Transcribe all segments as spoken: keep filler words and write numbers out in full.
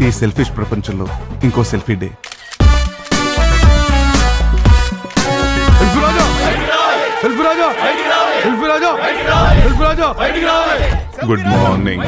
ఈ సెల్ఫిష్ ప్రపంచంలో ఇంకో సెల్ఫీ డే. Good morning.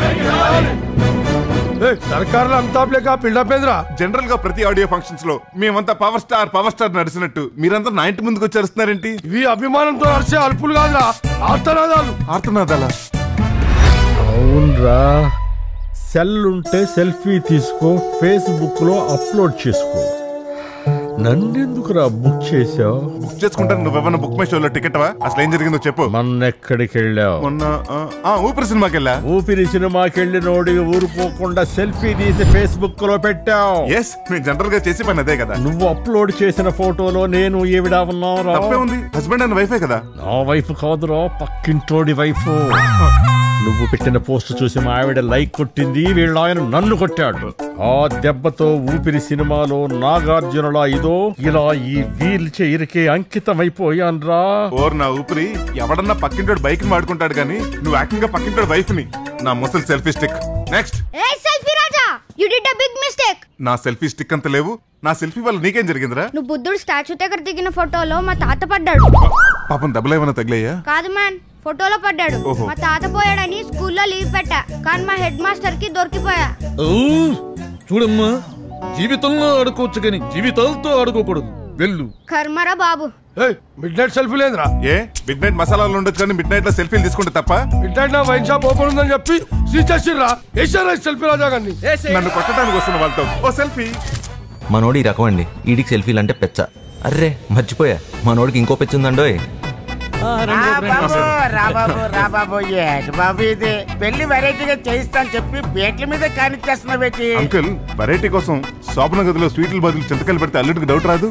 సర్కార్లో అంతా పిల్లపేంద్రా. జనరల్ గా ప్రతి ఆడియో ఫంక్షన్స్ లో మేమంతా పవర్ స్టార్ పవర్ స్టార్ నడిచినట్టు మీరంతా నా ఇంటి ముందుకు వచ్చి అరుస్తున్నారేంటి? ఇవి అభిమానంతో నడిచే అల్పులు కాదురా, ఆర్తనాదాలు. ఆర్తనాదాలా? అవునరా. సెల్ ఉంటే సెల్ఫీ తీసుకో, ఫేస్బుక్ లో అప్లోడ్ చేసుకో. నన్నెందుకురా బుక్ చేసావు? బుక్ చేసుకుంటాను. నువ్వేమన్నా బుక్ మై షోలో టికెట్ వా? అసలు ఏం జరిగిందో చెప్పు. మొన్న ఎక్కడికి వెళ్ళావు? మొన్న ఊపిరి సినిమాకి వెళ్ళా. ఊపిరి సినిమాకి వెళ్ళి నోడి ఊరిపోకుండా సెల్ఫీ తీసి ఫేస్బుక్ లో పెట్టావు. ఎస్, నేను జనరల్ గా చేసి పని అదే కదా. నువ్వు అప్లోడ్ చేసిన ఫోటోలో నేను ఈవిడ ఉన్నారా? తప్పే ఉంది. హస్బెండ్ అండ్ వైఫే కదా. నా వైఫ్ కాదురా, పక్కింటోడి వైఫ్. నువ్వు పెట్టిన పోస్ట్ చూసి మా ఆవిడ లైక్ కొట్టింది, వీళ్ళ ఆయన నన్ను కొట్టాడు. ఆ దెబ్బతో ఊపిరి సినిమాలో నాగార్జునలా ఇదో ఇలా ఈ వీల్ చైర్కే అంకితం అయిపోయాన్రా. ఓర్ నా ఊపిరి, ఎవడన్నా పక్కింటోడు బైక్ వాడుకుంటాడు గానీ నువ్వు యాక్టింగ్ గా పక్కింటోడు వైఫ్ ని. నా ముసలి selfie stick. Next. You did a big mistake. నా సెల్ఫీ స్టిక్ అంత లేవు. నా సెల్ఫీ వల్ల నీకేం జరిగిందిరా? నువ్వు బుద్ధుడు స్టాచ్యూ దగ్గర దిగిన ఫోటోలో మా తాత పడ్డాడు. పాపం దెబ్బలు ఏమైనా తగిలాయా? కాదు మ్యాన్, ఫోటోలో పడ్డాడు. మా తాత పోయాడని స్కూల్లో లీవ్ పెట్టా, కానీ మా హెడ్ మాస్టర్ కి దొరికిపోయా. చూడమ్మా, జీవితంలో ఆడుకోవచ్చు కానీ జీవితాలతో ఆడుకోకూడదు. వెళ్ళు. కర్మరా బాబు. మిడ్ నైట్ సెల్ఫీ లేదురా. ఏ మిడ్ నైట్ మసాలాలు ఉండొచ్చు కానీ మిడ్ నైట్ లో సెల్ఫీలు తీసుకుంటే తప్ప? మిడ్ నైట్ లో వైన్ షాప్ ఓపెన్ ఉందని చెప్పి సీచేసిర్రా. ఏసారా సెల్ఫీ రాజా గారిని. నన్ను కొట్టడానికి వస్తున్న వాళ్ళతో ఓ సెల్ఫీ. మనోడి ఈ రకం అండి. ఈడికి సెల్ఫీలు అంటే పెచ్చ. అర్రే మర్చిపోయా, మనోడికి ఇంకో పెచ్చ ఉందండో. పెళ్లి వెరైటీగా చేయిస్తాను చెప్పి పేట్ల మీద కానిచ్చేస్తున్నా పెట్టి. అంకుల్, వెరైటీ కోసం శోభన గదిలో స్వీట్ల బదులు చింతకాయలు పెడితే అల్లుడికి డౌట్ రాదు?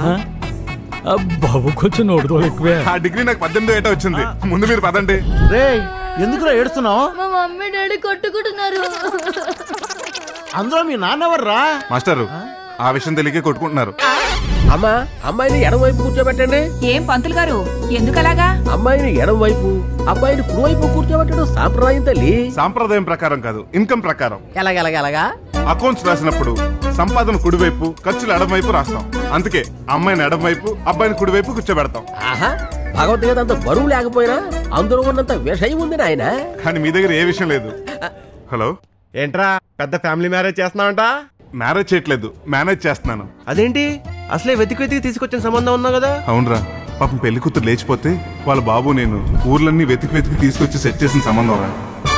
బాబు కొంచెం నోడుదోలు ఎక్కువే. ఆ డిగ్రీ నాకు పద్దెనిమిది ఏటా వచ్చింది. ముందు మీరు పదండి. రే, ఎందుకురా ఏడుస్తున్నావు? మా మమ్మీ డాడీ కొట్టుకుంటున్నారు. అందులో మీ నాన్నెవర్రా? మాస్టారు, ఆ విషయం తెలియకే కొట్టుకుంటున్నారు. అమ్మా, అమ్మాయిని ఎడం వైపు కూర్చోబెట్టండి. ఏం పంతులు గారు, ఎందుకలాగా? అమ్మాయిని ఎడం వైపు, అబ్బాయిని కుడి వైపు కూర్చోబెట్టడం సాంప్రదాయం తల్లి. సాంప్రదాయం ప్రకారం కాదు, ఇన్కమ్ ప్రకారం. ఎలాగెలాగెలాగా? అకౌంట్స్ రాసినప్పుడు సంపాదన కుడివైపు, ఖర్చులు ఎడమవైపు రాస్తాం. అందుకే అమ్మాయిని ఎడమవైపు, అబ్బాయిని కుడివైపు కూర్చోబెడతాం. ఆహా, భగవద్గీత అంత బరువు లేకపోయినా అందులో ఉన్నంత విషయం ఉంది నాయన. కానీ మీ దగ్గర ఏ విషయం లేదు. హలో, ఏంట్రా పెద్ద ఫ్యామిలీ మ్యారేజ్ చేస్తున్నావంట? మ్యారేజ్ చేయట్లేదు, మేనేజ్ చేస్తున్నాను. అదేంటి, అసలే వెతికి వెతికి తీసుకొచ్చిన సంబంధం ఉన్నావు కదా? అవునరా, పాపం పెళ్లి కూతురు లేచిపోతే వాళ్ళ బాబు నేను ఊర్లన్నీ వెతికి వెతికి తీసుకొచ్చి సెట్ చేసిన సంబంధం రా.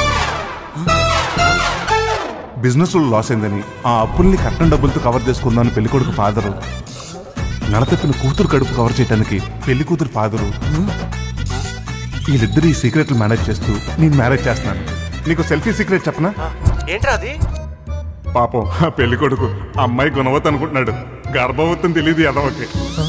బిజినెస్ లో లాస్ అయిందని ఆ అప్పుల్ని కట్నం డబ్బులతో కవర్ చేసుకుందామని పెళ్లి కొడుకు ఫాదరు, నడతప్పిన కూతురు కడుపు కవర్ చేయడానికి పెళ్లి కూతురు ఫాదరు, వీళ్ళిద్దరు ఈ సీక్రెట్లు మేనేజ్ చేస్తూ నేను మ్యారేజ్ చేస్తున్నాను. నీకు సెల్ఫీ సీక్రెట్ చెప్పనా? ఏంట్రా అది? పాపం ఆ పెళ్లి కొడుకు అమ్మాయి గుణవత్ అనుకుంటున్నాడు, గర్భవతిని తెలియదు ఎదవకి.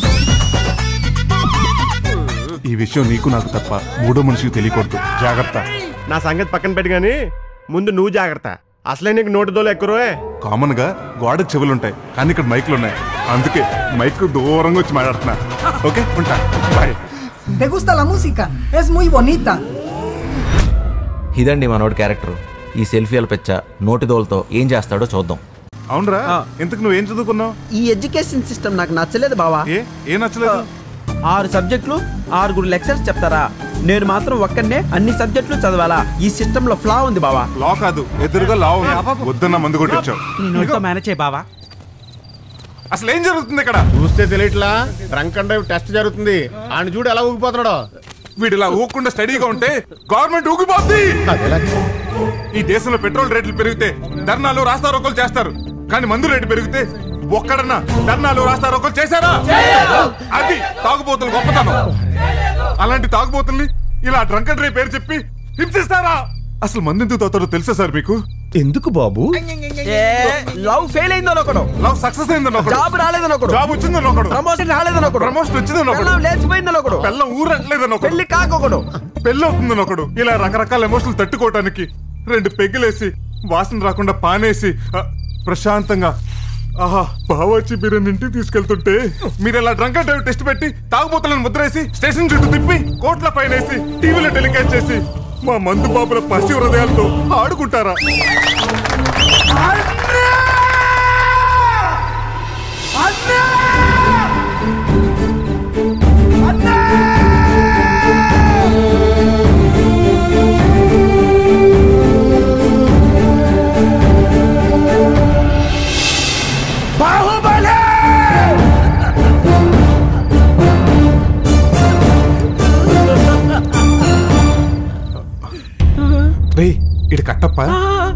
ఈ విషయం నీకు నాకు తప్ప మూడో మనిషికి తెలియకూడదు. జాగ్రత్త. నా సంగతి పక్కన పెట్టి గానీ ముందు నువ్వు జాగ్రత్త. అసలే నీకు నోటి దోలు ఎక్కువే. కామన్ గా గోడకు చెవులుంటాయి, కానీ ఇక్కడ మైక్లు ఉన్నాయి. అందుకే మైక్ దూరంగా వచ్చి మాట్లాడుతున్నా. ఓకే, ఉంటా. Bye. ¿Te gusta la música? Es muy bonita. ఇదండి మనోడి క్యారెక్టర్. ఈ సెల్ఫీల పెచ్చ నోటి దోలతో ఏం చేస్తాడో చూద్దాం. అవునరా, ఇంతకు నువ్వేం చదువుకున్నావు? ఈ ఎడ్యుకేషన్ సిస్టమ్ నాకు నచ్చలేదు బావా. ఏ ఏ నచ్చలేదు? ఆరు సబ్జెక్టులు ఆరుగురు లెక్చర్స్ చెప్తారా, నేను మాత్రం ఒక్కనే అన్ని సబ్జెక్టులు చదవాలా? ఈ సిస్టమ్ లో ఫ్లా ఉంది బావా. లా కాదు, ఎదురుగా లా ఉంది. వద్దన్న మందు కొట్టించావు. మేనేజ్ చేయి బావా. అసలు ఏం జరుగుతుంది ఇక్కడ? చూస్తే తెలియట్లా, డ్రంక్ అండ్ డ్రైవ్ టెస్ట్ జరుగుతుంది. ఆయన చూడు ఎలా ఊగిపోతున్నాడో. వీడిలా ఊగకుండా స్టడీగా ఉంటే గవర్నమెంట్ ఊగిపోద్ది. ఈ దేశంలో పెట్రోల్ రేట్లు పెరిగితే ధర్నాలు రాస్తారోకోలు చేస్తారు, కానీ మందు రేటు పెరిగితే ఒక్కడన్నా ధర్నాలు రాస్తారోకోలు చేశారా? అది తాగుబోతులు గొప్పతనం. అలాంటి తాగుబోతుల్ని ఇలా డ్రంక్ అండ్ డ్రైవ్ పేరు చెప్పి హింసిస్తారా? అసలు మందు ఎందుకు తాగుతారో తెలుసా సార్ మీకు? ఎందుకు బాబు? లవ్ ఫెయిల్ అయిందని ఒకడు, లవ్ సక్సెస్ అయిందని ఒకడు, జాబ్ రాలేదని ఒకడు, జాబ్ వచ్చిందని ఒకడు, ప్రమోషన్ రాలేదని ఒకడు, ప్రమోషన్ వచ్చిందని ఒకడు, లేచిపోయిందని ఒకడు, పెళ్ళం ఊరంటలేదని ఒకడు, పెళ్లి కాకొకడు, పెళ్ళి అవుతుందని ఒకడు. ఇలా రకరకాల ఎమోషన్లు తట్టుకోవటానికి రెండు పెగ్గులేసి వాసన రాకుండా పానేసి ప్రశాంతంగా ఆహా బావచ్చి బిర్యానీ ఇంటికి తీసుకెళ్తుంటే మీరు ఇలా డ్రంక్ అండ్ డ్రైవ్ టెస్ట్ పెట్టి తాగుబోతులను ముద్రేసి స్టేషన్ చుట్టూ తిప్పి కోట్ల పైన వేసి టీవీలో టెలికాస్ట్ చేసి మా మందు బాబుల పసి హృదయాలతో ఆడుకుంటారా?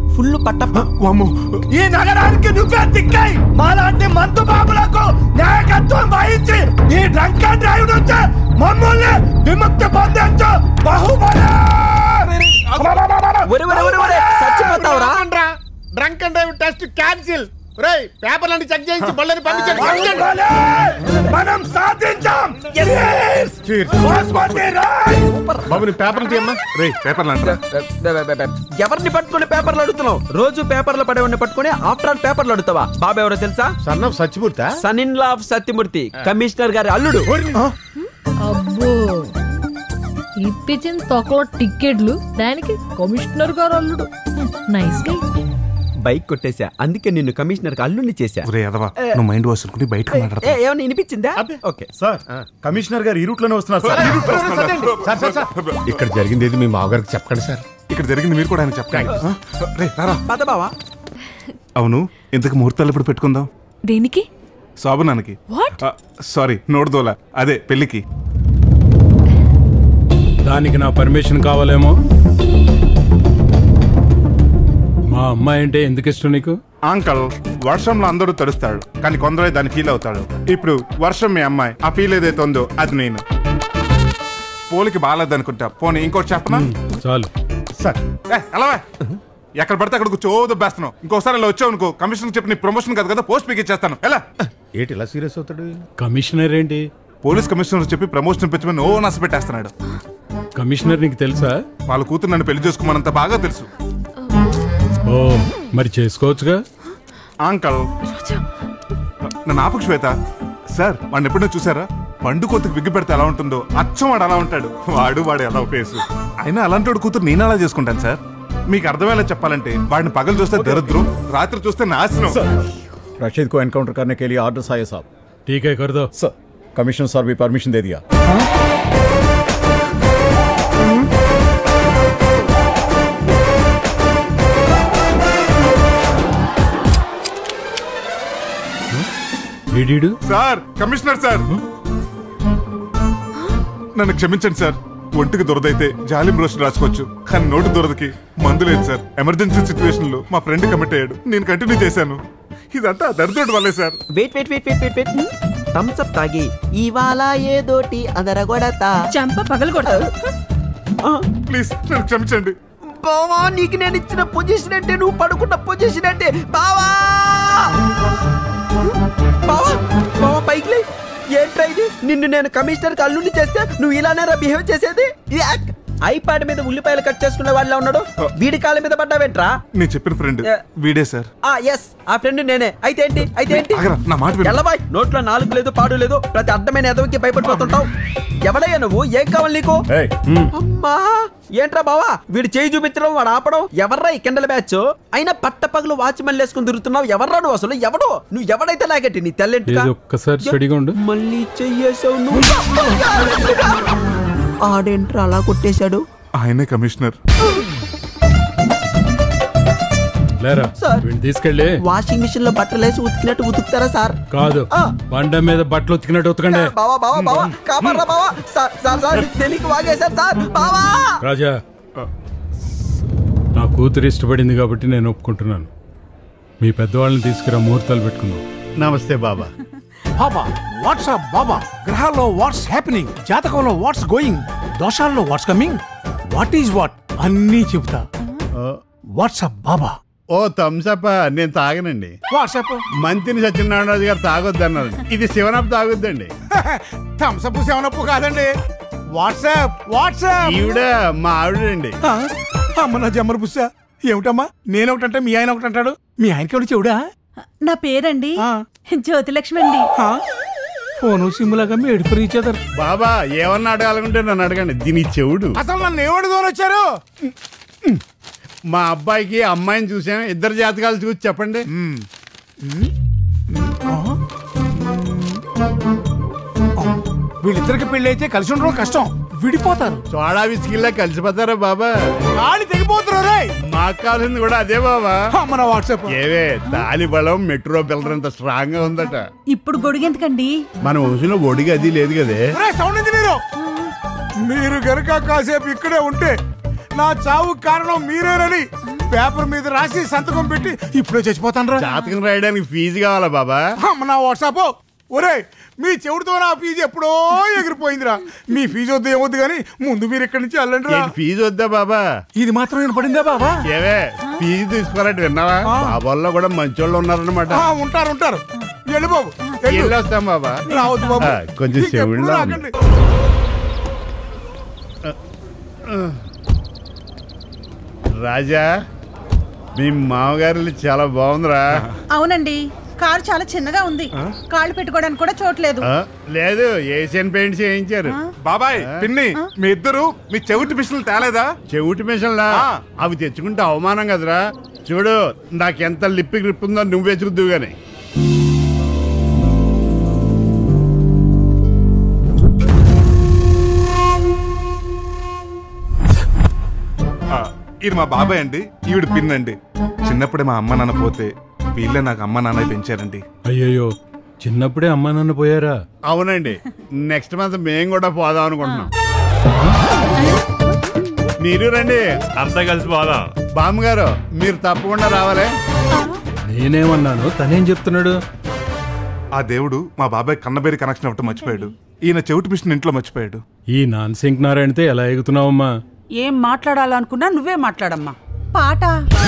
ఫుల్ పట్టప్ప. ఈ నగరానికి నువ్వే దిక్కాయి. మాలాంటి మందు బాబులకు నాయకత్వం వహించి ఈ డ్రంక్ అండ్ డ్రైవ్ నుంచి మమ్మల్ని విముక్తి పొందించు బాహుబలి. చచ్చిపోతావురా. Drunk and drive test cancel. రేయ్ పేపర్లన్నీ చెక్ చేయించి బళ్ళని పంపించండి. మనం సాధించాం. బాబు నీ పేపర్లు తీయమ్మా. రే పేపర్లు అంటారా? ఎవరిని పట్టుకుని పేపర్లు అడుగుతున్నావు? రోజు పేపర్లు పడేవాడిని పట్టుకుని ఆఫ్టర్ ఆల్ పేపర్లు అడుగుతావా? బాబు ఎవరో తెలుసా? Son of Satyamurthy. Son in law of Satyamurthy, commissioner గారి అల్లుడు. అబ్బో ఇప్పించిన తొక్కలో టికెట్లు, దానికి కమిషనర్ గారు అల్లుడు. నైస్ గా బైక్ కొట్టేశా, అందుకే నిన్ను కమిషనర్ కి అల్లుడిని చేశా. నువ్వు మైండ్ వాష్ అనుకుని బయటకు మాట్లాడతా. ఏమన్నా వినిపించిందా? ఓకే సార్, కమిషనర్ గారు ఈ రూట్ లోనే వస్తున్నారు సార్. ఇక్కడ జరిగింది ఏది మీ మామగారికి చెప్పండి సార్. ఇక్కడ జరిగింది మీరు కూడా ఆయన చెప్పండి. రే రారా. పద బావా. అవును, ఇంతకు ముహూర్తాలు ఎప్పుడు పెట్టుకుందాం? దేనికి? శోభనానికి. సారీ, నోడుదోల, అదే పెళ్లికి. దానికి నా పర్మిషన్ కావాలేమో. మా అమ్మాయి అంటే ఎందుకు ఇష్టం నీకు? అంకల్, వర్షంలో అందరూ తడుస్తాడు, కానీ కొందరే దాన్ని ఫీల్ అవుతాడు. ఇప్పుడు వర్షం మీ అమ్మాయి, ఆ ఫీల్ ఏదైతే ఉందో అది నేను. పోలికి బాగాలేదు అనుకుంటా. పోనీ ఇంకోటి చెప్పనా? చాలు సార్. ఎలా ఎక్కడ పడితే అక్కడ కూర్చో బేస్తున్నావు. ఇంకోసారి ఇలా వచ్చావు అనుకో, కమిషనర్ చెప్పి నీ ప్రమోషన్ కాదు కదా, పోస్ట్ పీక్ ఇచ్చేస్తాను. ఎలా ఏంటి ఇలా సీరియస్ అవుతాడు? కమిషనర్ ఏంటి? పోలీస్ కమిషనర్ చెప్పి ప్రమోషన్ పెంచమని ఓ నచ్చ పెట్టేస్తున్నాడు. కమిషనర్ నీకు తెలుసా? వాళ్ళ కూతురు నన్ను పెళ్లి చేసుకోమనంత బాగా తెలుసు. ఓ మరి చేసుకోవచ్చుగా. అంకల్ నన్ను ఆపకు శ్వేత. సార్ వాడిని ఎప్పుడో చూసారా? పండు కోతికి విగ్గు పెడితే ఎలా ఉంటుందో అచ్చం వాడు అలా ఉంటాడు. వాడు వాడు ఎలా ఫేసు. అయినా అలాంటి వాడు కూతురు నేను అలా చేసుకుంటాను సార్. మీకు అర్థమయ్యేలా చెప్పాలంటే వాడిని పగలు చూస్తే దరిద్రం, రాత్రి చూస్తే నాశనం. रशीद को एनकाउंटर करने के लिए ऑर्डर्स आए साहब. ठीक है कर दो सर. कमिश्नर सर भी परमिशन दे दिया. సార్, కమిషనర్ సార్, నన్ను క్షమించండి సార్. ఒంటికి దురదైతే జాలిం రోషన్ రాసుకోవచ్చు, కానీ నోటి దురదకి మందు లేదు సార్. ఎమర్జెన్సీ సిచ్యువేషన్ లో మా ఫ్రెండ్ కమిట్ అయ్యాడు, నేను కంటిన్యూ చేశాను. ఇదంతా దరిద్రుడి వల్లే sir. Wait wait wait wait wait wait Thums Up తాగి ఇవాళ ఏదోటి అదరగొడతా చంప పగలగొడతా. ప్లీజ్ నన్ను క్షమించండి. బావా, నీకు నేను ఇచ్చిన పొజిషన్ అంటే, నువ్వు పడుకున్న పొజిషన్ అంటే. బావా బావా బావా పైకి లే. ఏంట్రా ఇది? నిన్ను నేను కమిషనర్ కి అల్లుండి చేస్తే నువ్వు ఇలానేరా బిహేవ్ చేసేది? ఐపాడ్ మీద ఉల్లిపాయలు కట్ చేసుకునే వాళ్ళ ఉన్నాడు, వీడి కాళ్ళ మీద పడ్డావేంట్రా? నేను చెప్పిన ఫ్రెండ్ వీడే సార్. ఆ ఎస్, ఆ ఫ్రెండ్ నేనే. అయితే ఏంటి అయితే ఏంటి? నా మాట విను. ఎల్లబాయ్, నోట్లో నాలుగు లేదు పాడు లేదు, ప్రతి అడ్డమైన ఎదవికి భయపడిపోతుంటావు. ఎవడయ్యా నువ్వు? ఏం కావాలి నీకు? అమ్మా ఏంట్రా బావా, వీడు చేయి చూపించడం, వాడు ఆపడం. ఎవర్రా ఈ కిండల బ్యాచ్? అయినా పట్ట పగలు వాచ్మెన్ వేసుకుని తిరుగుతున్నావు. ఎవర్రా నువ్వు అసలు? ఎవడు నువ్వు? ఎవడైతే లాగట్టి నీ తెల్లంటి మళ్ళీ చెయ్యేసావు నువ్వు. ఆడేంట్రా అలా కొట్టేశాడు? ఆయనే కమిషనర్. తీసుకెళ్ళి వాషింగ్ మిషన్ లో బట్టలు వేసి ఉతికినట్టు ఉతుకుతారా సార్? కాదు, బండ మీద బట్టలు ఉతికినట్టు ఉతకండి. బావా బావా బావా కాపాడరా బావా. సార్ సార్ సార్ తెలియక వాగేశారు సార్. బావా రాజా, నా కూతురు ఇష్టపడింది కాబట్టి నేను ఒప్పుకుంటున్నాను. మీ పెద్దవాళ్ళని తీసుకురా, ముహూర్తాలు పెట్టుకుందాం. నమస్తే బాబా. బాబా వాట్సాప్ బాబా, గ్రహాల్లో వాట్స్ హ్యాపెనింగ్, జాతకంలో వాట్స్ గోయింగ్, దోషాల్లో what's coming, what is what అన్నీ చెప్తా. వాట్సాప్ బాబా. ఓ థమ్సప్ నేను తాగనండి. వాట్సాప్ మంత్రి సత్యనారాయణ గారు తాగొద్దు అన్నారు. ఇది సెవెనప్ తాగొద్దండి. థమ్సప్ సెవెనప్ కాదండి, వాట్సాప్. వాట్సాప్ ఈవిడ మా ఆవిడండి. అమ్మ నా జమ్మర్ బుస్సా. ఏమిటమ్మా, నేను ఒకటంటే మీ ఆయన ఒకటంటాడు. మీ ఆయనకి ఎవడు చెవుడా? నా పేరండి జ్యోతిలక్ష్మి అండి. ఫోను సిమ్లాగా మేడుపు రీచేదారు. బాబా ఏమన్నా అడగాలనుకుంటే నన్ను అడగండి. దీని చెవుడు. అసలు నన్ను ఏమడుగుని వచ్చారు? మా అబ్బాయికి అమ్మాయిని చూసాను, ఇద్దరు జాతకాలు చూసి చెప్పండి. వీళ్ళిద్దరికి పెళ్లి అయితే కలిసి ఉండడం కష్టం, విడిపోతారు. సోడా విసికిల్లా కలిసిపోతారా బాబా? గాలి తెగిపోతున్నారు. మాకు కావాల్సింది కూడా అదే బాబా. మన వాట్సాప్ ఏవే తాలి బలం మెట్రో పిల్లర్ అంత స్ట్రాంగ్ గా ఉందట. ఇప్పుడు గొడుగెందుకండి? మన వంశంలో ఒడిగా అది లేదు కదే. సౌండ్ మీరు మీరు గనక కాసేపు ఇక్కడే ఉంటే నా చావు కారణం మీరేనని పేపర్ మీద రాసి సంతకం పెట్టి ఇప్పుడే చచ్చిపోతాను రా. జాతకం రాయడానికి ఫీజు కావాలా బాబా? అమ్మ నా వాట్సాప్. ఒరే మీ చెవుడితో నా ఫీజు ఎప్పుడో ఎగిరిపోయిందిరా. మీ ఫీజు వద్దు ఏమొద్దు కానీ ముందు మీరు ఇక్కడి నుంచి వెళ్ళండి రా. ఫీజు వద్దా బాబా? ఇది మాత్రం నేను పడిందా బాబా? ఏవే ఫీజు తీసుకోవాలంటే విన్నావా? బాబాల్లో కూడా మంచోళ్ళు ఉన్నారన్నమాట. ఉంటారు ఉంటారు. వెళ్ళు బాబు. వెళ్ళొస్తాం బాబా. రావద్దు బాబు. కొంచెం చెవుడులా రాజా, మీ మామగారు చాలా బాగుందిరా. అవునండి, కారు చాలా చిన్నగా ఉంది. కాళ్ళు పెట్టుకోవడానికి కూడా చోట్లేదు. లేదు, ఏషియన్ పెయింట్స్ చేయించారు. బాబాయ్ పిన్ని, మీ ఇద్దరు మీ చెవిటి మిషన్లు తేలేదా? చెవిటి మిషన్లా? అవి తెచ్చుకుంటే అవమానం కదరా. చూడు నాకెంత లిప్పి గ్రిప్ ఉందో నువ్వే చూద్దు గాని. ఇది మా బాబాయ్ అండి, ఈవిడ పిన్ అండి. చిన్నప్పుడే మా అమ్మ నాన్న పోతే వీళ్ళే నాకు అమ్మ నాన్న పెంచారండి. అయ్యయ్యో, చిన్నప్పుడే అమ్మ నాన్న పోయారా? అవునండి, నెక్స్ట్ మంత్ మేము కూడా పోదాం అనుకుంటున్నాం. మీరు రండి, అంతా కలిసి పోదాం. బామ్మగారు మీరు తప్పకుండా రావాలి. నేనేమన్నాను, తనేం చెప్తున్నాడు? ఆ దేవుడు మా బాబాయ్ కన్నబేరి కనెక్షన్ అవ్వటం మర్చిపోయాడు. ఈయన చెవిటి మిషన్ ఇంట్లో మర్చిపోయాడు. ఈ నాన్ సింక్ నారాయణతో ఎలా ఎగుతున్నావమ్మా? ఏం మాట్లాడాలనుకున్నా నువ్వే మాట్లాడమ్మా. పాట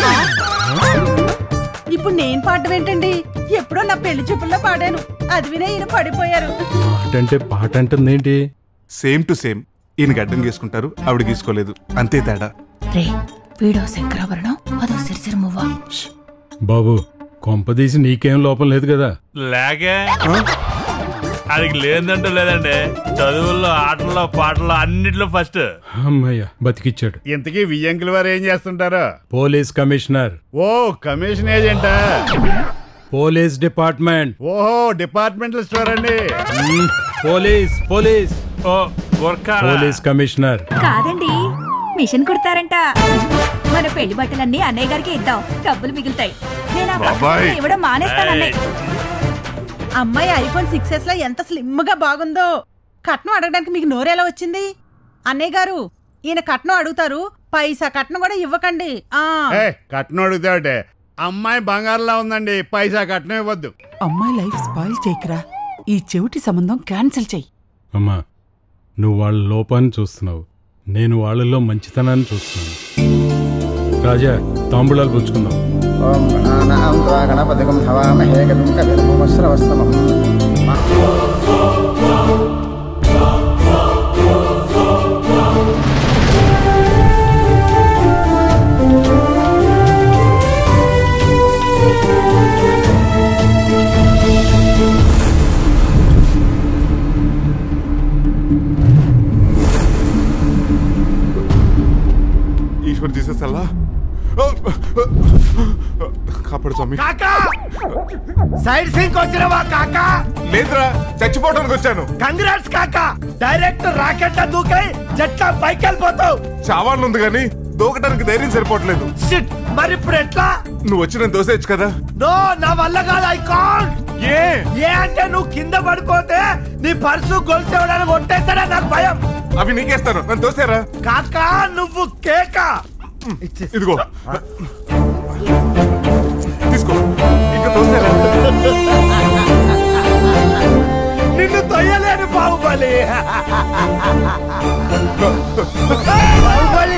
ఇప్పుడు నేను పాడడం ఏంటండి? ఎప్పుడో నా పెళ్లి చూపుల్లో పాడాను, అది వినే ఈయన పడిపోయారు. పాట అంటే పాట అంటుందేంటి? Same to same. ఈయన గడ్డం గీసుకుంటారు, ఆవిడ గీసుకోలేదు, అంతే తేడా. రే వీడో శంకరాభరణం, అదో సిరిసిరి మువ్వ. బాబు కొంపదీసి నీకేం లోపం లేదు కదా? లేకే అది లేదంటే లేదండి. చదువుల్లో, ఆటల్లో, పాటల్లో అన్నిట్లో ఫస్ట్. అమ్మయ్య బతికిచ్చాడు. ఇంతకీ వియ్యంకుల వారు ఏం చేస్తుంటారు? Police commissioner. ఓ కమిషన్ ఏజెంటా? Police department. ఓహో డిపార్ట్మెంటల్ స్టోర్ అండి. పోలీస్ పోలీస్ ఓ పోలీస్ కమిషనర్ కాదండి, మిషన్ కుడతారంట. మన పెళ్లి బట్టలన్నీ అన్నయ్య గారికి ఇద్దాం, డబ్బులు మిగులుతాయి. నేను ఆ పక్కన ఇవ్వడం మానేస్తానన్నయ్య. అమ్మాయి ఐఫోన్ సిక్స్ ఎస్ లో ఎంత స్లిమ్ గా బాగుందో. కట్నం అడగడానికి మీకు నోరేలా వచ్చింది? అన్నయ్య గారు, ఈయన కట్నం అడుగుతారు, పైసా కట్నం కూడా ఇవ్వకండి. ఆ కట్నం అడుగుతావుటే, అమ్మాయి బంగారులా ఉందండి, పైసా కట్నం ఇవ్వద్దు. అమ్మాయి లైఫ్ స్పాయిల్ చేయకరా, ఈ చెవిటి సంబంధం క్యాన్సిల్ చెయ్యి. అమ్మా, నువ్వు వాళ్ళ లోపాన్ని చూస్తున్నావు, నేను వాళ్ళలో మంచితనాన్ని చూస్తున్నాను. రాజా, తాంబూలాలు పుచ్చుకుందాం. ఓం గణానాం త్వా గణపతికం హవామహే గతం కవిర్భూమశ్రవస్తమం. ఈశ్వర్ జీసస్ అల్లా కాపాడు స్వామి. సైడ్ సింక్ వచ్చినవా కాకా? లేదురా, చచ్చిపోవడానికి వచ్చాను. కంగ్రాట్స్ కాకా, డైరెక్ట్ రాకెట్ దూకై జట్లా పైకి వెళ్ళిపోతావు. చావాలని ఉంది కానీ దూకడానికి ధైర్యం సరిపోవట్లేదు. షిట్, మరి ఇప్పుడు ఎట్లా? నువ్వు వచ్చిన దోసేయచ్చు కదా. నో, నా వల్ల కాదు. I can't. ఏ ఏ అంటే నువ్వు కింద పడిపోతే నీ పర్సు గొలుసు ఇవ్వడానికి కొట్టేస్తాడా? నాకు భయం. అవి నీకేస్తాను, నన్ను దోసేరా. కాకా నువ్వు కేకా. ఇదిగో తీసుకో, ఇంకా దోసేరా. నిన్ను తొయ్యలేను బాహుబలి. బాహుబలి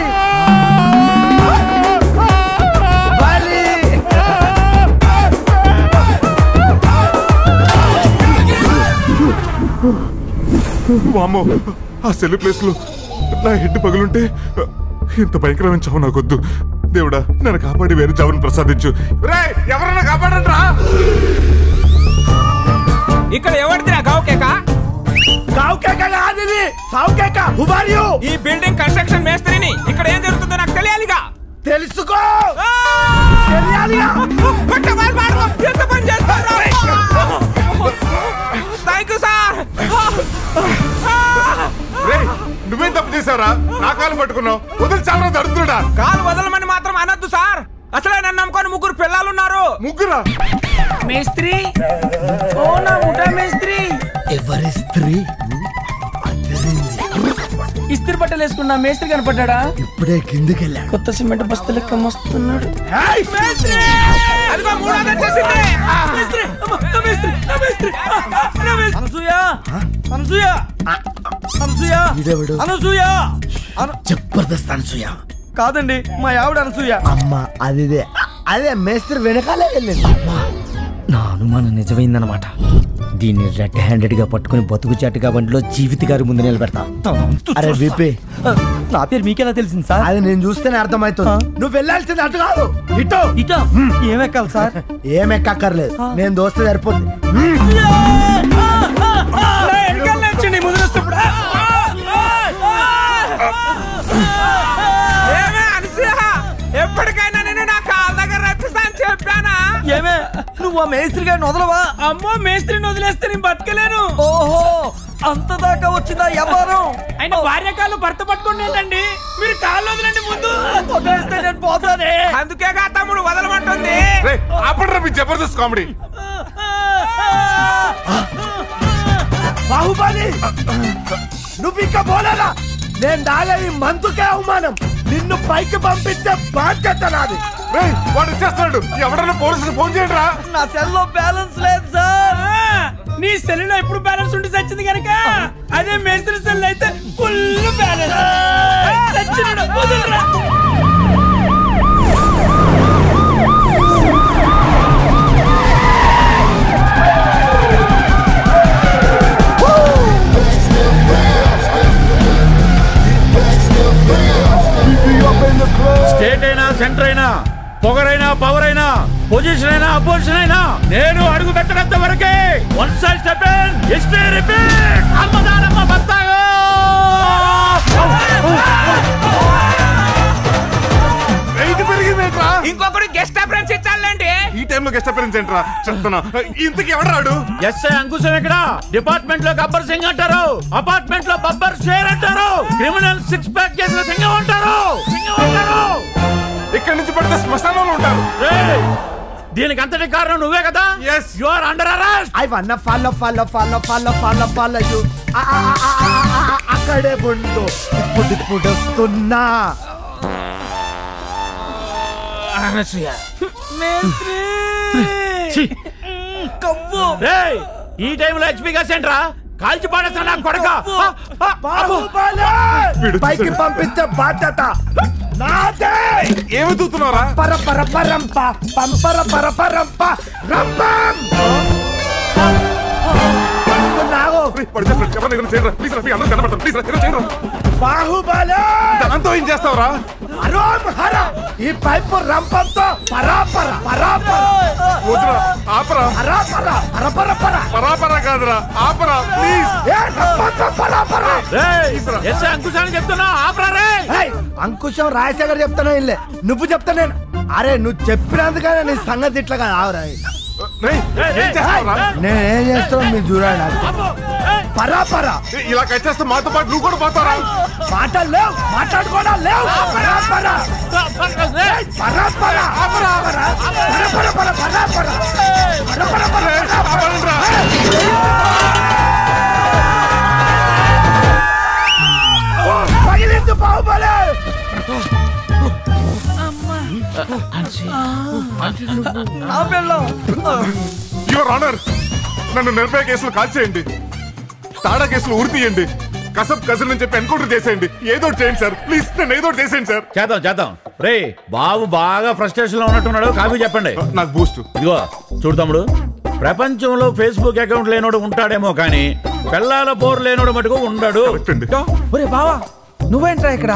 వామ్మో, ఆ సెల్ ప్లేస్ లో నా హెడ్ పగులుంటే ఇంత భయంకరమైన చావు నాకొద్దు. దేవుడా, నన్ను కాపాడి వేరే చావును ప్రసాదించు. ఎవరైనా కాపాడండి రా. ఇక్కడ ఎవరిదిరా గావ్ కేక? గావ్ కేక కాదు ఇది, సావ్ కేక. Who are you? ఈ బిల్డింగ్ కన్స్ట్రక్షన్ మేస్త్రిని. ఇక్కడ ఏం జరుగుతుందో నాకు తెలియాలిగా. తెలుసుకో, తెలియాలిగా. ఎంత పని చేస్తారా? Thank you sir. నువ్వేం తప్పు చేశారా? నా కాలు పట్టుకున్నావు, వదిలి చాలా దడుతుడా. కాలు వదలమని మాత్రం అనొద్దు సార్. అసలే నన్ను నమ్ముకొని ముగ్గురు పిల్లలున్నారు. ముగ్గురా? మేస్త్రి, ఓ నా ముఠా మేస్త్రి. ఎవరి స్త్రీ? ఇస్త్రీ బట్టలు వేసుకున్నా మేస్త్రి కనపడ్డా? ఇప్పుడే కిందికి వెళ్ళాడు. కొత్త సిమెంట్ బస్తా లెక్క మస్తున్నాడు. జబర్దస్త్ అనసూయ కాదండి, మా ఆవిడ అనసూయ. అమ్మా అదిదే అదే మేస్త్రి వెనకాలే వెళ్ళింది. నా అనుమానం నిజమైందనమాట. దీన్ని రెడ్ హ్యాండెడ్ గా పట్టుకుని బతుకు చాటుగా బండిలో జీవిత గారి ముందు నిలబెడతా. అరే విపి, నా పేరు మీకెలా తెలిసింది సార్? అది నేను చూస్తేనే అర్థమవుతుంది. నువ్వు వెళ్ళాల్సింది అటు కాదు, ఇటు ఇటో. ఏమెక్కాలి సార్? ఏమెక్కర్లేదు, నేను దోస్తే సరిపోద్ది. ఎప్పటికైనా నేను నా కాళ్ళ దగ్గర రప్పిస్తాను చెప్పానా? ఏమే నువ్వు ఆ మేస్త్రి గారిని వదలవా? అమ్మో, మేస్త్రిని వదిలేస్తే నేను బతకలేను. ఓహో, అంత దాకా వచ్చిందా వ్యవహారం? ఆయన భార్య కాళ్ళు భర్త పట్టుకుంటేంటండి, మీరు కాళ్ళు వదిలండి ముందు. వదిలేస్తే నేను పోతానే. అందుకే కా తమ్ముడు వదలమంటుంది. ఆపండి మీ జబర్దస్త్ కామెడీ. బాహుబలి, నువ్వు ఇంకా పోలేదా? నేను దాగే ఈ మందుకే అవమానం. నిన్ను పైకి పంపించే బాధ్యత నాది. వాడు వచ్చేస్తున్నాడు, ఎవడన్నా పోలీసులు ఫోన్ చేయండి రా. నా సెల్లో బ్యాలెన్స్ లేదు సార్. నీ సెల్లో ఎప్పుడు బ్యాలెన్స్ ఉండి చచ్చింది కనుక, అదే మేస్త్రి సెల్ అయితే ఫుల్ బ్యాలెన్స్. చచ్చినాడు, వదలరా. స్టేట్ అయినా సెంటర్ అయినా, పొగరైనా పవర్ అయినా, పొజిషన్ అయినా అపోజిషన్ అయినా, నేను అడుగు పెట్టడంత వరకే. One side step in, history repeat. అమ్మదానమ్మ బత్తాగో. ఇంకొకటి గెస్ట్ అపరెన్స్ ఇచ్చాలండి. ఈ టైంలో గెస్ట్ అపరెన్స్ ఏంట్రా చెప్తున్నా. ఇంతకి ఎవడాడు? ఎస్ఐ అంకుశం ఎక్కడ? డిపార్ట్మెంట్ లో గబ్బర్ సింగ్ అంటారు, అపార్ట్మెంట్ లో బబ్బర్ షేర్ అంటారు, క్రిమినల్ సిక్స్ ప్యాక్ కేసులో సింగం అంటారు. సింగం అంటారు. ఇక్కడి నుంచి పడితే శ్మశానంలో ఉంటారు. దీనికి అంతటి కారణం నువ్వే కదా? yes you are under arrest. I wanna follow follow follow follow follow follow you. అక్కడే ఉండు, ఇప్పుడు ఇప్పుడు వస్తున్నా. ఈ టైంలో హెచ్పీ గా సెంటరా కాల్చి పాడేస్తా నా కొడక. పైకి పంపించే బాధ్యత నాదే. ఏమి చూస్తున్నారా? పర పర పరంప పంపర పర పరంప రంపం. బాహుబలి, దాంతో ఏం చేస్తావురా? అరోం హర, ఈ పైపు రంపంతో పరాపర పరాపర. వద్దురా, ఆపరా. పరాపర పరపర పర పరాపర కాదురా, ఆపరా ప్లీజ్. ఏ రంపంతో పరాపర. ఎస్ఐ అంకుశాన్ని చెప్తున్నా, ఆపరా రే. అంకుశం రాజశేఖర్ చెప్తాను, ఇల్లే నువ్వు చెప్తా నేను. అరే నువ్వు చెప్పినందుకనే నీ సంగతి ఇట్లా కదా. ఆవురా, నేనేం చేస్తాను మీరు చూడండి. పరాపర ఇలా కట్టేస్తే మాతో పాటు నువ్వు కూడా పోతారా? మాటలు లేవు, మాట్లాడుకోవడం లేవు. పరాపర పరాపర పగిలింది బాహుబలి. యువర్ ఆనర్, నన్ను నిర్భయ కేసులు కాల్చేయండి, తాడా కేసులు ఉరి తీయండి, కసబ్ కజిన్ అని చెప్పి ఎన్కౌంటర్ చేసేయండి. ఏదో చేయండి సార్ ప్లీజ్, నన్ను ఏదో చేసేయండి సార్. చేద్దాం చేద్దాం. రే బాబు బాగా ఫ్రస్ట్రేషన్ లో ఉన్నట్టున్నాడు, కాఫీ చెప్పండి. నాకు బూస్ట్. ఇదిగో చూడు తమ్ముడు, ప్రపంచంలో ఫేస్బుక్ అకౌంట్ లేనోడు ఉంటాడేమో కానీ పెళ్ళాల పోరు లేనోడు మటుకు ఉండడు. ఒరే బావా, నువ్వేంట్రా ఇక్కడ?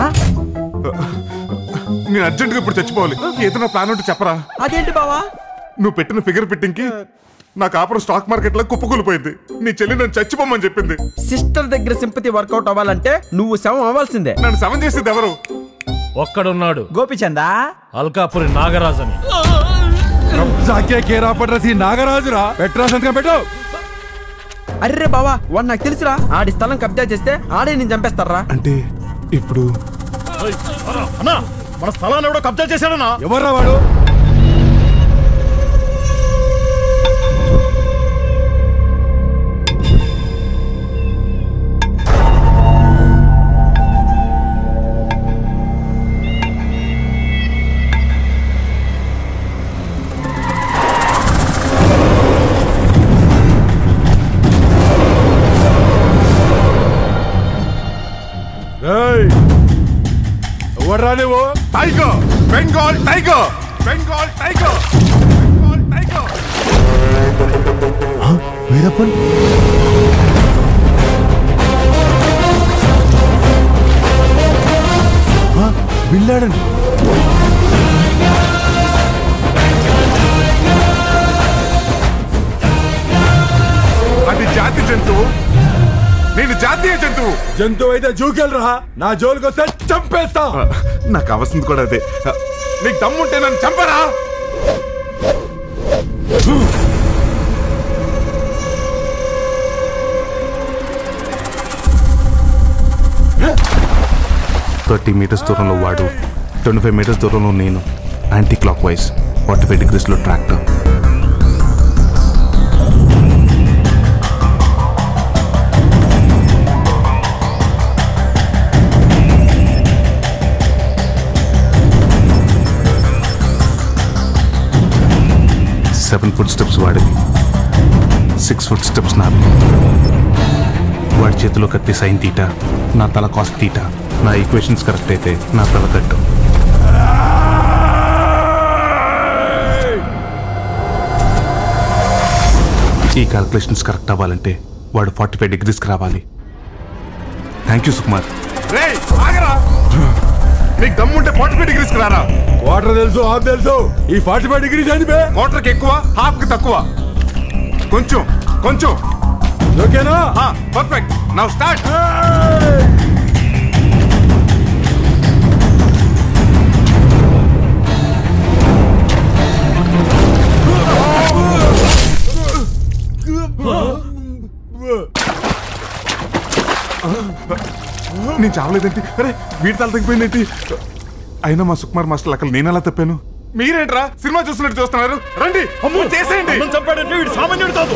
నేను అర్జెంట్ గా ఇప్పుడు చచ్చిపోవాలి. ఏదైనా ప్లాన్ ఉంటే చెప్పరా? అదేంటి బావా? నువ్వు పెట్టిన ఫిగర్ ఫిట్టింగ్ కి నా కాపురం స్టాక్ మార్కెట్ లో కుప్పకూలిపోయింది. నీ చెల్లి నన్ను చచ్చిపోమని చెప్పింది. సిస్టర్ దగ్గర సింపతి వర్కౌట్ అవ్వాలంటే నువ్వు శవం అవ్వాల్సిందే. నన్ను శవం చేసేది ఎవరు? ఒక్కడున్నాడు, గోపిచందా, అల్కాపురి నాగరాజు అని. నాగరాజురా, పెట్రా సంతకం పెట్టు. అర్రే బావా, వాడు నాకు తెలుసురా. ఆడి స్థలం కబ్జా చేస్తే ఆడే నేను చంపేస్తారా. అంటే ఇప్పుడు అన్నా, మన స్థలాన్ని ఎవడో కబ్జా చేశాడన్నా. ఎవర్రా వాడు? ఎవరా నువ్వు? Tiger, Bengal tiger, Bengal tiger, Bengal tiger. Veerappan Bin Laden అది జాతి జంతువు, నేను జాతీయ జంతువు. జంతువు అయితే జూకెళ్ళరా, నా జోలికి వస్తే చంపేస్తా. నాకు కావాల్సింది కూడా అదే. నీకు దమ్ముంటే నన్ను చంపరా. థర్టీ మీటర్స్ దూరంలో వాడు, ట్వంటీ ఫైవ్ మీటర్స్ దూరంలో నేను. Anti clockwise forty five డిగ్రీస్లో ట్రాక్టర్. సెవెన్ ఫుట్ స్టెప్స్ వాడివి, సిక్స్ ఫుట్ స్టెప్స్ నావి. వాడి చేతిలో కత్తి సైన్ తీట, నా తల కాస్ట్ తీట. నా ఈక్వేషన్స్ కరెక్ట్ అయితే నా తల కట్టు. ఈ క్యాల్కులేషన్స్ కరెక్ట్ అవ్వాలంటే వాడు ఫార్టీ ఫైవ్ డిగ్రీస్కి రావాలి. Thank you Sukumar. నీకు దమ్ముంటే ఫార్టీ ఫైవ్ డిగ్రీస్కి రారా. వాటర్ తెలుసు, హాఫ్ తెలుసు. ఈ ఫార్టీ ఫైవ్ డిగ్రీస్ అనిపే వాటర్కి ఎక్కువ, హాఫ్కి తక్కువ. కొంచెం కొంచెం ఓకేనా? పర్ఫెక్ట్. Now start. నేను చావలేదేంటి? అరే వీడి తల తగ్గిపోయిందేంటి? అయినా మా సుకుమార్ మాస్టర్ అక్కడ నేను ఎలా తప్పాను? మీరేంట్రా సినిమా చూస్తున్నట్టు చూస్తున్నారు? రండి చేసేయండి. చంపాడంటే వీడు సామాన్యుడు కాదు.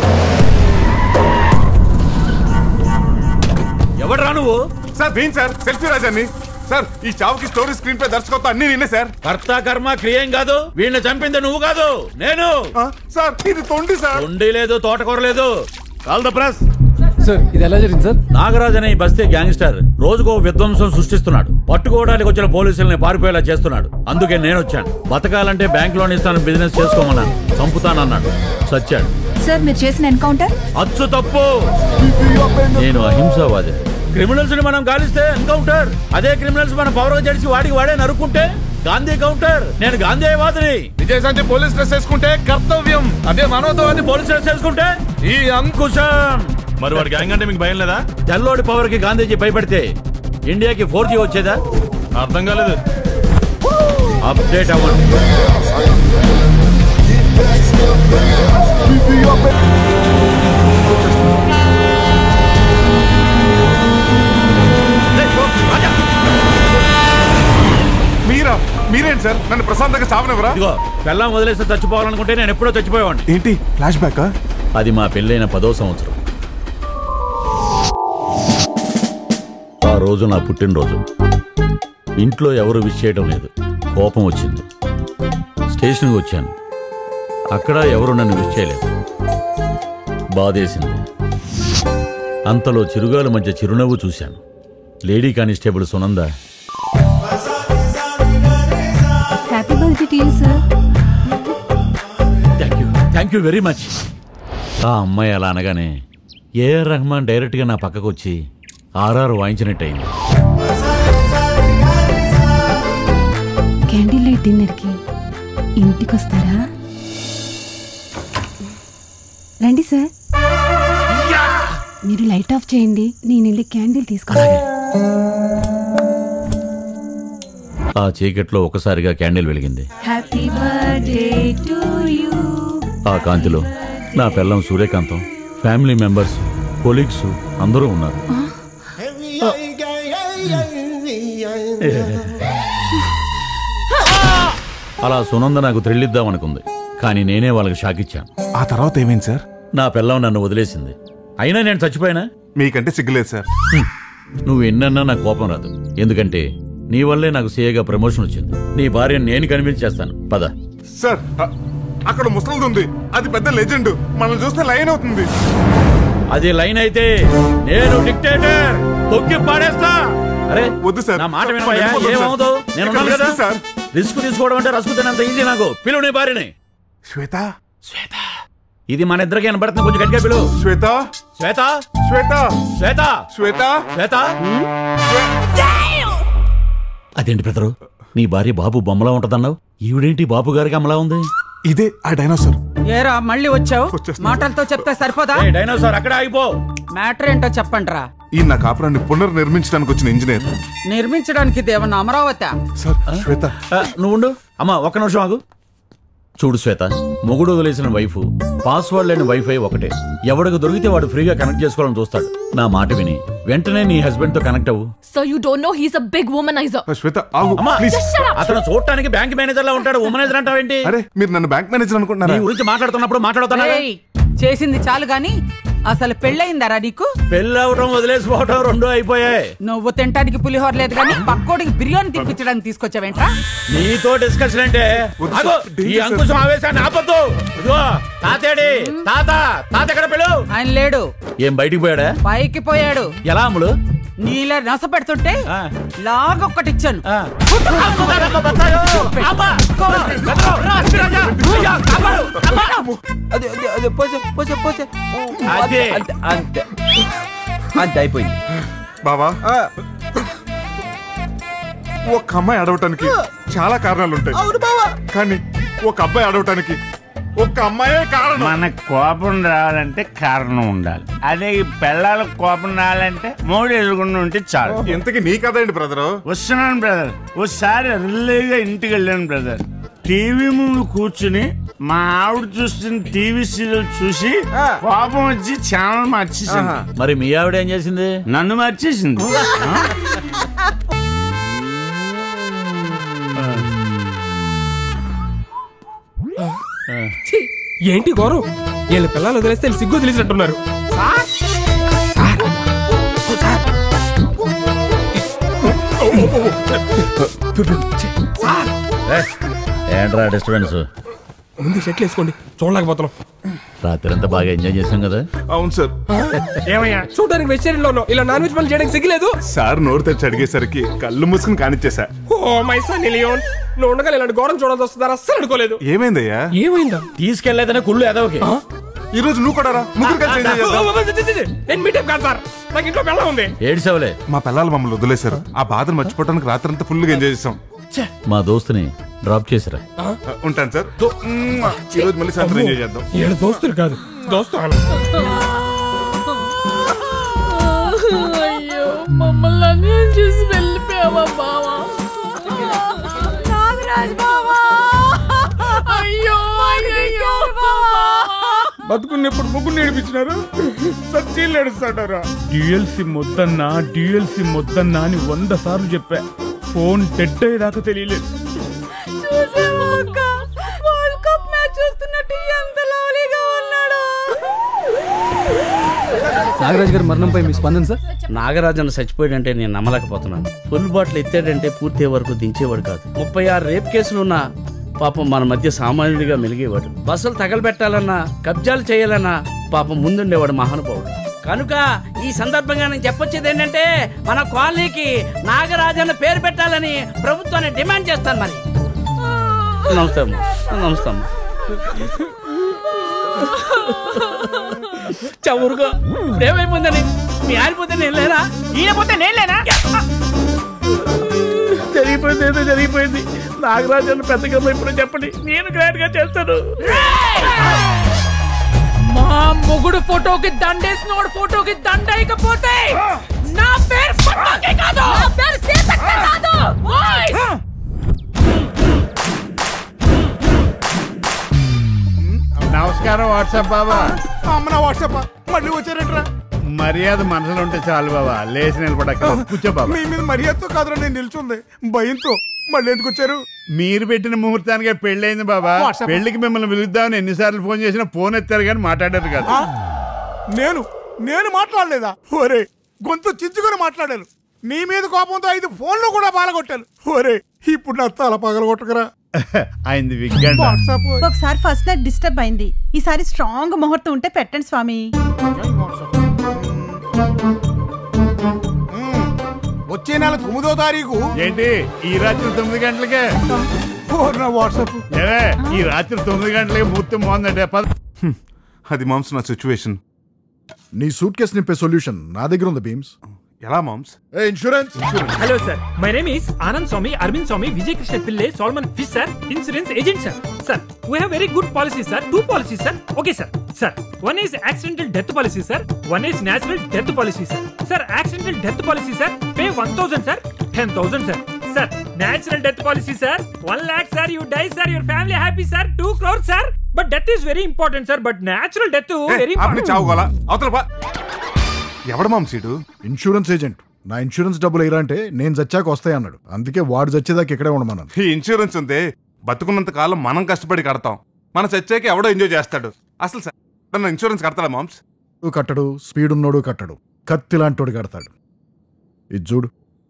ఎవడరా నువ్వు? సార్ వీన్ సార్, సెల్ఫీ రాజాన్ని. సార్ ఈ చావుకి స్టోరీ స్క్రీన్ పై దర్శకత్వం అన్ని నేనే సార్. కర్త కర్మ క్రియేం కాదు, వీడిని చంపింది నువ్వు కాదు, నేను. సార్ ఇది తొండి సార్. తొండి లేదు, తోటకూర లేదు. Call the press. సార్ ఇది ఎలా జరిగింది సార్? నాగరాజ్ అనే ఈ బస్తీ గ్యాంగ్స్టర్ రోజుకో విధ్వంసం సృష్టిస్తున్నాడు. పట్టుకోవడానికి వచ్చిన పోలీసుల్ని పారిపోయేలా చేస్తున్నాడు. అందుకే నేను వచ్చాను. బతకాలంటే బ్యాంక్ లోన్ ఇస్తాను, బిజినెస్ చేసుకోమన్నాను. చంపుతానన్నాడు, చచ్చాడు. సార్ మీరు చేసిన ఎన్కౌంటర్ అచ్చు తప్పు. నేను అహింసావాది. క్రిమినల్స్ ని మనం గాలిస్తే ఎన్కౌంటర్. అదే క్రిమినల్స్ మన పవర్ జడిసి వాడికి వాడే నరుక్కుంటే గాంధీ కౌంటర్. నేను గాంధీవాదిని. విజయశాంతి పోలీస్ డ్రెస్ వేసుకుంటే కర్తవ్యం, అదే మనోదవాది పోలీస్ డ్రెస్ వేసుకుంటే ఈ అంకుశం. మరి వాడి గ్యాంగ్ అంటే మీకు భయం లేదా? తెల్లోడి పవర్ కి గాంధీజీ భయపడితే ఇండియాకి ఫోర్ జీ వచ్చేదా? అర్థం కాలేదు. అప్డేట్ అవ్వండి. మీరా? మీరేంటి సార్ నన్ను ప్రశాంతంగా చావనివ్వరా? ఇదిగో పెళ్ళాం వదిలేస్తే చచ్చిపోవాలనుకుంటే నేను ఎప్పుడో చచ్చిపోయేవాడిని. ఏంటి ఫ్లాష్ బ్యాక్? అది మా పెళ్ళైన పదో సంవత్సరం. ఆ రోజు నా పుట్టినరోజు. ఇంట్లో ఎవరు విష్ చేయడం లేదు. కోపం వచ్చింది. స్టేషన్కి వచ్చాను. అక్కడ ఎవరు నన్ను విష్ చేయలేదు. బాధేసింది. అంతలో చిరుగాల మధ్య చిరునవ్వు చూశాను. Lady constable Sunanda. Happy birthday to you sir. Thank you thank you very much. ఆ అమ్మాయి అలా అనగానే ఏఆర్ రెహమాన్ డైరెక్ట్గా నా పక్కకు వచ్చి ఆర్ఆర్ వాయించినట్టు అయింది. క్యాండిల్ లైట్ డిన్నర్కి ఇంటికి వస్తారా? రండి సార్. మీరు లైట్ ఆఫ్ చేయండి, నేను వెళ్ళి క్యాండిల్ తీసుకొస్తాను. ఆ చీకట్లో ఒకసారిగా క్యాండిల్ వెలిగింది. Happy birthday to you. ఆ కాంతిలో నా పిల్లం సూర్యకాంతం, ఫ్యామిలీ మెంబర్స్, కొలీగ్స్ అందరూ ఉన్నారు. అలా సునంద నాకు థ్రిల్లిద్దాం అనుకుంది, కానీ నేనే వాళ్ళకి షాక్ ఇచ్చాను. ఆ తర్వాత ఏమైంది సార్? నా పిల్లం నన్ను వదిలేసింది. అయినా నేను చచ్చిపోయినా? మీకంటే సిగ్గులేదు సార్. నువ్వు ఎన్నన్నా నాకు కోపం రాదు. ఎందుకంటే నీ వల్లే నాకు సీఏగా ప్రమోషన్ వచ్చింది. నీ భార్యను నేను కన్విన్స్ చేస్తాను. పద. సార్ అక్కడ ముసలిది ఉంది, అది పెద్ద లెజెండ్. మనల్ని చూస్తే లైన్ అవుతుంది. అది లైన్ అయితే నేను డిక్టేటర్ తొక్కి పాడేస్తా. అరే వద్దు సార్, నా మాట వినవయ్యా, ఏమవుతావు? నేను ఉన్నాను కదా సార్. రిస్క్ తీసుకోవడం అంటే రస్కు తినంత ఈజీ నాకు. పిలువు నీ భార్యని. శ్వేత, శ్వేత, ఇది మన ఇద్దరికి కనబడుతుంది, కొంచెం గట్టిగా పిలువు. శ్వేత, శ్వేత, శ్వేత, శ్వేత, శ్వేత, శ్వేత. అదేంటి బ్రదరు, నీ భార్య బాబు బొమ్మలా ఉంటదన్నావు, ఈవిడేంటి బాబు గారికి అమ్మలా ఉంది? ఇదే ఆ డైనోసార్. ఏరా మళ్ళీ వచ్చావు? మాటలతో చెప్తే సరిపోదా? డైనోసార్ అక్కడ ఆగిపో. మ్యాటర్ ఏంటో చెప్పండి రా. ఈ నా కాపురాన్ని పునర్నిర్మించడానికి వచ్చిన ఇంజనీర్. నిర్మించడానికి దేవన్న అమరావతి. సార్ శ్వేత, నువ్వు ఉండు అమ్మా, ఒక్క నిమిషం ఆగు. చూడు శ్వేత, మొగుడు వదిలేసిన వైఫ్, పాస్వర్డ్ లేని వైఫై ఒకటే. ఎవడికి దొరికితే వాడు ఫ్రీగా కనెక్ట్ చేసుకోవాలని చూస్తాడు. నా మాట విని వెంటనే నీ హస్బెండ్ తో కనెక్ట్ అవ్వు. So you don't know he is a big womaniser. Shweta ఆగు అమ్మా, ప్లీజ్. అతను చూడటానికి బ్యాంక్ మేనేజర్ లా ఉంటాడు, వుమనైజర్ అంటావేంటి? అరే మీరు నన్ను బ్యాంక్ మేనేజర్ అనుకుంటున్నారా? నీ గురించి మాట్లాడుతున్నప్పుడు మాట్లాడుతున్నా. చేసింది చాలు గాని అసలు పెళ్ళయిందరా నీకు? పెళ్ళి అవడం వదిలేసిపోవటం రెండు అయిపోయాయి. నువ్వు తింటానికి పులిహోర లేదు గాని పక్కోడికి బిర్యానీ తినిపించడానికి తీసుకొచ్చావేంట్రా? నీతో డిస్కషన్ అంటే ఆగు, ఈ అంకుశం ఆవేశాన్ని ఆపొద్దు. ఇదిగో తాతేడి, తాత తాత ఎక్కడ పెళ్ళు? ఆయన లేడు. ఏం బయటికి పోయాడా? పైకి పోయాడు. ఎలా అమ్ములు? నీలా నస పెడుతుంటే లాగొక్కటిచ్చాను. అంతే అయిపోయింది బావా. ఒక అమ్మాయి అడవటానికి చాలా కారణాలు ఉంటాయి, కానీ ఒక అబ్బాయి అడవటానికి ఒక్క అమ్మాయే కారణం. మనకు కోపం రావాలంటే కారణం ఉండాలి. అదే ఈ పిల్లలకు కోపం రావాలంటే మూడు ఎదుగుండా ఉంటే చాలు. ఇంతకీ నీ కదండి బ్రదరు? వస్తున్నాను బ్రదర్. ఒకసారి రిలేగా ఇంటికి వెళ్ళాను బ్రదర్. టీవీ ముందు కూర్చుని మా ఆవిడ చూస్తున్న టీవీ సీరియల్ చూసి కోపం వచ్చి ఛానల్ మార్చేసింది. మరి మీ ఆవిడ ఏం చేసింది? నన్ను మార్చేసింది. ఏంటి గౌరవ్, వీళ్ళ పిల్లలు వదిలేస్తే సిగ్గు తెలిసినట్టున్నారు. ఏంట్రా డిస్టర్బెన్స్? ముందు షెట్లు వేసుకోండి, చూడలేకపోతున్నాం. రాత్రి అంతా బాగా ఎంజాయ్ చేసాం కదా. అవును సార్. ఏమయ్యా చూడడానికి వెజిటేరియన్ లో ఇలా నాన్ వెజ్ పనులు చేయడానికి సిగ్గులేదు? సార్ నోరు తెచ్చి అడిగేసరికి కళ్ళు మూసుకుని కానిచ్చేసా. ఓ మై సన్ లియోన్, నువ్వు ఉండగా ఇలాంటి ఘోరం చూడాల్సి వస్తుందా? అస్సలు అనుకోలేదు. ఏమైందయ్యా? ఏమైందా? తీసుకెళ్లేదనే కుళ్ళు ఎదవకి. ఈ రోజు నువ్వు కూడా రా, ముగ్గురు కలిసి ఎంజాయ్ చేద్దాం. నేను మీటప్ కాదు సార్, నాకు ఇంట్లో పిల్ల ఉంది. ఏడ్చావులే. మా పిల్లలు మమ్మల్ని వదిలేశారు. ఆ బాధను మర్చిపోవడానికి రాత్రంతా ఫుల్ గా ఎంజాయ్ చేసాం. మా దోస్తుని డ్రాప్ చేసిరా. ఉంటాను సార్. ఈ రోజు మళ్ళీ సాయంత్రం ఎంజాయ్ చేద్దాం. ఏడు దోస్తులు కాదు, దోస్తు. అయ్యో, మమ్మల్ని అన్యాయం చేసి వెళ్ళిపోయావా బావా? నాగరాజ్ బావా, అయ్యో అయ్యో బావా. బతుకున్నప్పుడు ముగ్గురు నేర్పించినారు, సచ్చీలు నేడుస్తాడారా? డ్యూయల్ సిమ్ వద్దన్నా, డ్యూయల్ సిమ్ వద్దన్నా అని వంద సార్లు చెప్పా. ఫోన్ డెడ్ అయ్యేదాకా తెలియలేదు. నాగరాజు గారి మరణంపై మీ స్పందన సార్? నాగరాజన్ చచ్చిపోయాడంటే నేను నమ్మలేకపోతున్నాను. ఫుల్ బాటిల్ ఎత్తాడంటే పూర్తి వరకు దించేవాడు కాదు. ముప్పై ఆరు రేప్ కేసులున్నా పాపం మన మధ్య సామాన్యుడిగా మెలిగేవాడు. బస్సులు తగలబెట్టాలన్నా, కబ్జాలు చేయాలన్నా పాపం ముందుండేవాడు మహానుభావుడు. కనుక ఈ సందర్భంగా నేను చెప్పొచ్చేది ఏంటంటే మన కాలనీకి నాగరాజన్న పేరు పెట్టాలని ప్రభుత్వాన్ని డిమాండ్ చేస్తాను. మరి నమస్తే నమస్తే చవురుగా ఏమైపోయిందని మీ ఆరిపోతే నేను లేనా? ఈయనపోతే నేను లేనా? జరిగిపోయింది ఏదో జరిగిపోయింది. నాగరాజన్న పెద్దగా ఇప్పుడు చెప్పండి, నేను గ్రాండ్ గా చేస్తాను. మా మొగుడు ఫోటోకి దండేసినోడు ఫోటోకి దండైకపోతే నా పేరు పట్టాకే కాదు, నా పేరు సీతక్క కాదు. ఓయ్ నమస్కారం వాట్సాప్ బాబా. అమ్మ వాట్సాప్ మళ్ళీ వచ్చారంటరా? మర్యాద మనసులో ఉంటే చాలు బాబా. లేచి నిలబడక కూర్చో బాబా. మీ మీద మర్యాదతో కాదురా నేను నిల్చుంది, భయంతో. మళ్ళీ ఎందుకు వచ్చారు? మీరు పెట్టిన ముహూర్తానికి పెళ్ళయింది బాబా. పెళ్లికి మిమ్మల్ని పిలుద్దామని ఎన్నిసార్లు ఫోన్ చేసినా ఫోన్ ఎత్తారు కానీ మాట్లాడారు కదా. నేను నేను మాట్లాడలేదా? ఒరే గొంతు చించుకొని మాట్లాడారు. నీ మీద కోపంతో ఐదు ఫోన్లు కూడా పాలగొట్టాను. ఒరే ఇప్పుడు నా తల పగలగొట్టకరా. అయింది విగ్గండి. ఒకసారి ఫస్ట్ నైట్ డిస్టర్బ్ అయింది, ఈసారి స్ట్రాంగ్ ముహూర్తం ఉంటే పెట్టండి స్వామి. వచ్చే నెల తొమ్మిదో తారీఖు ఏంటి ఈ రాత్రి తొమ్మిది గంటలకే వాట్సాప్ ఈ రాత్రి తొమ్మిది గంటలకి ముహూర్తం బాగుందంటే అది మామ్స్ నా సిచ్యువేషన్. నీ సూట్ కేసు నింపే సొల్యూషన్ నా దగ్గర ఉంది భీమ్స్. ఎలా మామ్స్? Insurance. Hello sir, my name is Anand Swami, Aravind Swami, Vijay Krishna Pillai, salmon fish sir, insurance agent sir. Sir we have very good policies sir, two policies sir. Okay sir. Sir, one is accidental death policy sir, one is natural death policy sir. Sir, accidental death policy sir, pay one thousand sir, ten thousand sir. Sir, natural death policy sir, one lakh sir, you die sir, your family happy sir, two crores sir. But death is very important sir, but natural death very important. చావుకోవాలా అవతల బా. ఎవడ మామ్సీడు? Insurance agent. నా insurance డబ్బులు ఎయిరా అంటే నేను చచ్చాక వస్తాయి అన్నాడు. అందుకే వాడు చచ్చేదాకా ఇక్కడే ఉండమన్నాను. ఈ ఇన్సూరెన్స్ ఉంది, బతుకున్నంత కాలం మనం కష్టపడి కడతాం, మన చచ్చాక ఎవడో ఎంజాయ్ చేస్తాడు. అసలు సార్ ఇన్సూరెన్స్ కడతాడా మామ్స్? కట్టడు, స్పీడ్ ఉన్నోడు కట్టడు, కత్తి లాంటోడు కడతాడు. ఇది చూడు.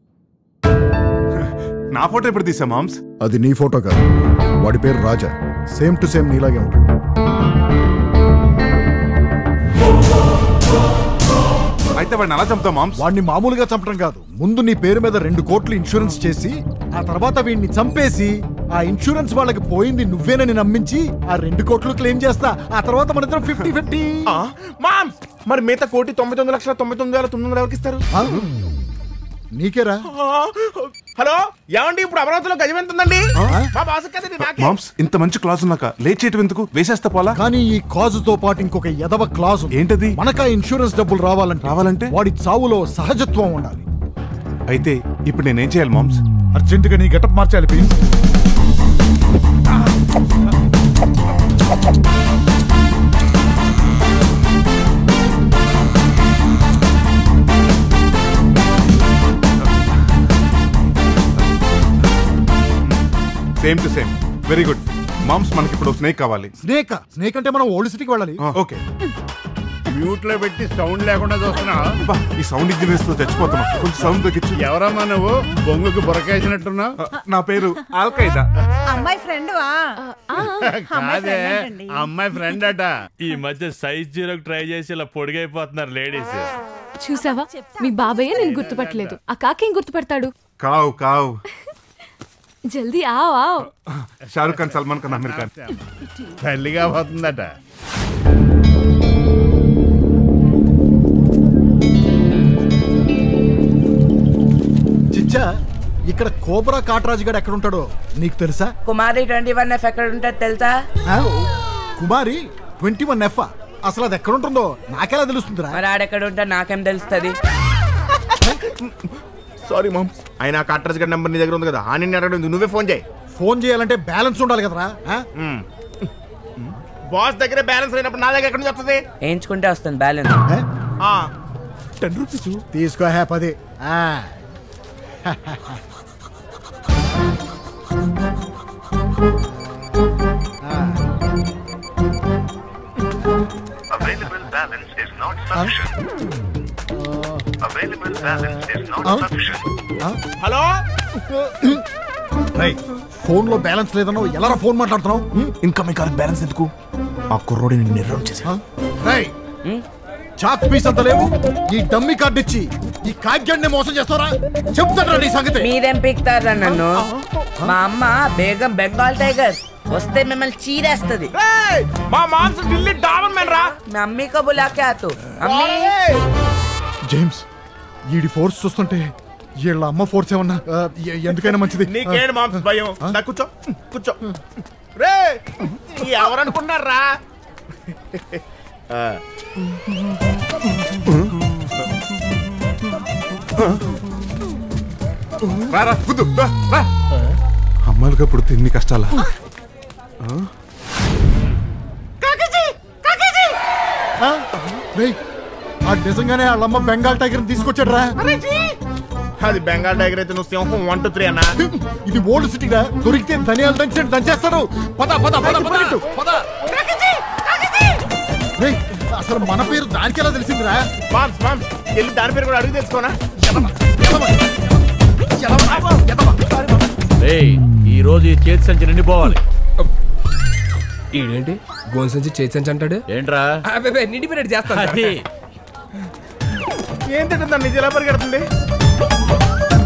నా ఫోటో ఎప్పుడు తీసా మామ్స్? అది నీ ఫోటో కాదు, వాడి పేరు రాజా. సేమ్ టు సేమ్ నీలాగే ఉంటాడు. అయితే వాడిని అలా చంపుతాం మామ్స్? వాడిని మామూలుగా చంపడం కాదు, ముందు నీ పేరు మీద రెండు కోట్లు ఇన్సూరెన్స్ చేసి ఆ తర్వాత వీడిని చంపేసి ఆ ఇన్సూరెన్స్ వాళ్ళకి పోయింది నువ్వేనని నమ్మించి ఆ రెండు కోట్లు క్లెయిమ్ చేస్తా. ఆ తర్వాత మన ఇద్దరం ఫిఫ్టీ ఫిఫ్టీ. మామ్స్ మరి మిగతా కోటి తొంభై తొమ్మిది లక్షల తొంభై తొమ్మిది వేల తొమ్మిది వందలు ఎవరికి ఇస్తారు? నీకేరా. హలో ఏమండి, ఇప్పుడు అమరావతిలో గజం ఎంత ఉందండి? మామ్స్ ఇంత మంచి క్లాజ్ ఉన్నాక లేట్ చేయటం ఎందుకు, వేసేస్తా పోలా. కానీ ఈ కాజుతో పాటు ఇంకొక ఎదవ క్లాజ్. ఏంటది? మనకా ఇన్సూరెన్స్ డబ్బులు రావాలంటే రావాలంటే వాడి చావులో సహజత్వం ఉండాలి. అయితే ఇప్పుడు నేనేం చేయాలి మామ్స్? అర్జెంటుగా నీ గెటప్ మార్చాలి please. Same to same, very good మామ్స్. మనకి ఇప్పుడు స్నేక్ కావాలి. స్నేక్? స్నేక్ అంటే మనం ఓల్డ్ సిటీకి వెళ్ళాలి. ఓకే. మ్యూట్ లో పెట్టి సౌండ్ లేకుండా చూస్తున్నా. ఈ సౌండ్ ఇంజనీర్స్ తో చచ్చిపోతున్నా, కొంచెం సౌండ్ తగ్గించు. ఎవరమ్మా నువ్వు? బొంగుకు బొరకేసినట్టున్నా. నా పేరు ఆల్ఖైదా. అమ్మాయి ఫ్రెండ్ వా? కాదే, అమ్మాయి ఫ్రెండ్ అట. ఈ మధ్య సైజ్ జీరోకి ట్రై చేసి ఇలా పొడిగైపోతున్నారు లేడీస్. చూసావా, మీ బాబాయ్ నేను గుర్తుపట్టలేదు, ఆ కాకేం గుర్తుపడతాడు? కావు కావు. జల్దీ ఆవ్ ఆవ్. షారుఖ్ ఖాన్, సల్మాన్ ఖాన్, అమీర్ ఖాన్. తల్లిగా పోతుందట. చిచ్చా, ఇక్కడ కోబ్రా కాట్రాజ్ గడు ఎక్కడ ఉంటాడో నీకు తెలుసా? కుమారి ట్వంటీ వన్ ఎఫ్ ఎక్కడ ఉంటుంది తెలుసా? కుమారి ట్వంటీ వన్ ఎఫ్ అసలు అది ఎక్కడ ఉంటుందో నాకెలా తెలుస్తుందిరా? మరి ఆడెక్కడ ఉంటా నాకేం తెలుస్తుంది? సారీ మామ్స్, ఆయన కాట్రాజ్ గడ్ నెంబర్ నీ దగ్గర ఉంది కదా, ఆ నిన్ను అడగడం నువ్వే ఫోన్ చేయి. ఫోన్ చేయాలంటే బ్యాలెన్స్ ఉండాలి కదరా. బాస్ దగ్గర బ్యాలెన్స్ అయినప్పుడు నా దగ్గర ఎక్కడ నుంచి వస్తుంది? వేయించుకుంటే వస్తుంది బ్యాలెన్స్. టెన్ రూపీస్ తీసుకో. హ్యా పది. Available balance is not sufficient. Available balance is not sufficient. Hello, phone లో బ్యాలెన్స్ లేదన్నావు, ఎలా ఫోన్ మాట్లాడుతున్నావు? ఇంకా మీ కార్ బ్యాలెన్స్ ఎందుకు? ఆ కుర్రోడి నిన్ను నిర్ణయం చేసా. చాక్ పీస్ అంత లేవు, ఈ డమ్మీ కార్డు ఇచ్చి ఈ కాగ్యాన్ని మోసం చేస్తారా? చెప్తారా నీ సంగతి? మీరేం పీక్తారా నన్ను? మా అమ్మ బేగం బెంగాల్ టైగర్ వస్తే మిమ్మల్ని చీరేస్తుంది. మా మామ్స్ ఢిల్లీ డాబర్ మెన్ రా. మమ్మీ కో బులా కే ఆతు అమ్మీ. జేమ్స్, ఈడి ఫోర్స్ చూస్తుంటే వీళ్ళ అమ్మ ఫోర్స్ ఏమన్నా ఎందుకైనా మంచిది. నీకేంటి మామ్స్ భయం? నా కూర్చో కూర్చో. రే ఎవరనుకున్నారా? అమ్మాయిలుగా పుడితే ఎన్ని కష్టాలా? నిజంగానే వాళ్ళమ్మ బెంగాల్ టైగర్ తీసుకొచ్చాడు రా. అది బెంగాల్ టైగర్ అయితే నువ్వు సింహం వన్ టూ త్రీ అన్నా. ఇది ఓల్డ్ సిటీ రా, దొరికితే ధనియాలు దంచి దంచేస్తారు. పద పద పద పద. అసలు మన పేరు దానికి ఎలా తెలిసిందిరా? మామ్స్ మామ్స్ వెళ్ళి దాని పేరు కూడా అడిగి తెలుసుకోనా? ఈ రోజు ఈ చేతి సంచి నిండిపోవాలి. ఏంటి గోన్ సంచి చేతి సంచి అంటాడు? ఏంట్రా నిండిపోయినట్టు చేస్తాను. ఏంటంటే దాన్ని నిజ ఎలా పరిగెడుతుంది?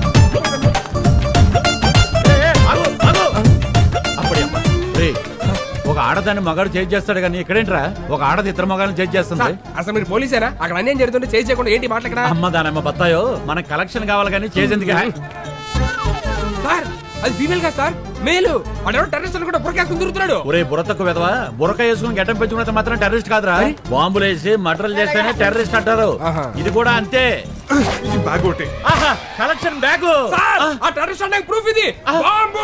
ఒక ఆడదాన్ని మగాడు చేజ్ చేస్తాడు కానీ ఇక్కడేంట్రా ఒక ఆడది ఇద్దరు మగాళ్ళని చేజ్ చేస్తుంది. అసలు మీరు పోలీసేనా? అక్కడ అన్యాయం జరుగుతుంటే చేజ్ చేయకుండా ఏంటి మాట్లాడరా? అమ్మ దానమ్మ బత్తాయో మనకు కలెక్షన్ కావాలి కానీ చేజ్ ఎందుకు? సార్ అది ఫీమేల్ గా సార్, మేలు. వాడు టెర్రరిస్ట్ కూడా బురకేసుకుని తిరుగుతున్నాడు. ఒరే బుర్రతకు వెదవా, బురక వేసుకుని గడ్డం పెంచుకున్నంత మాత్రం టెర్రరిస్ట్ కాదురా. బాంబులు వేసి మర్డర్లు చేస్తేనే టెర్రరిస్ట్ అంటారు. ఇది కూడా అంతే. Collection bag. ఆ టెర్రరిస్ట్ అంటే ప్రూఫ్ ఇది. బాంబు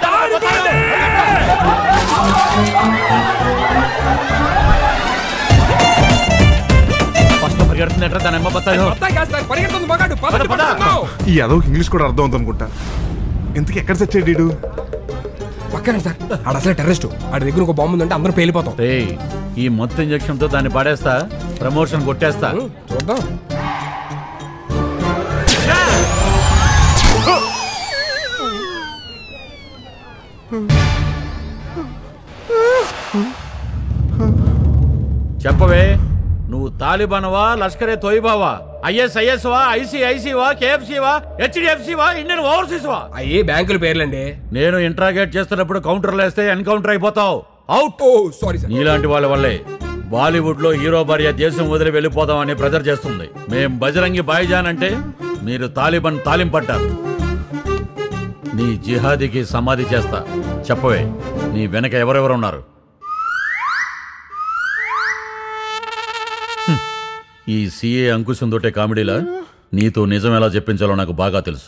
పరిగెడుతుందట దాని అమ్మ బత్తాయో. పరిగెడుతుంది మగాడు. ఈ అదొక ఇంగ్లీష్ కూడా అర్థం అవుతుంది అనుకుంటా. ఇంతకీ ఎక్కడ చచ్చాడు? పక్కన సార్, ఆడ అసలు టెర్రరిస్ట్. ఆడ దగ్గర ఒక బాంబు ఉందంటే అందరూ పేలిపోతాం. ఈ మొత్తం ఇంజక్షన్ తో దాన్ని పడేస్తా, ప్రమోషన్ కొట్టేస్తా. చూద్దాం. చెప్పవే, నువ్వు తాలిబాన్వా, లష్కరే తోయిబావా, ఐఎస్ ఐఎస్ వా, ఐసిఐసి వా, కేఎఫ్సి వా, హెచ్డిఎఫ్సి వా, ఇండియన్ ఓవర్సీస్ వా? అయ్యే బ్యాంకుల పేర్లండి. నేను ఇంట్రాగేట్ చేస్తున్నప్పుడు కౌంటర్లు వేస్తే ఎన్కౌంటర్ అయిపోతావు. అవుట్. Sorry sir. నీలాంటి వాళ్ళ వల్లే బాలీవుడ్ లో హీరో భార్య దేశం వదిలి వెళ్ళిపోదామని ప్రెజర్ చేస్తుంది. మేం బజరంగి బాయిజాన్ అంటే మీరు తాలిబాన్ తాలింపట్టారు. నీ జిహాదీకి సమాధి చేస్తా. చెప్పవే, నీ వెనక ఎవరెవరు ఉన్నారు? ఈ సిఏ అంకుశం తోటే కామెడీలా నీతో నిజం ఎలా చెప్పించాలో నాకు బాగా తెలుసు.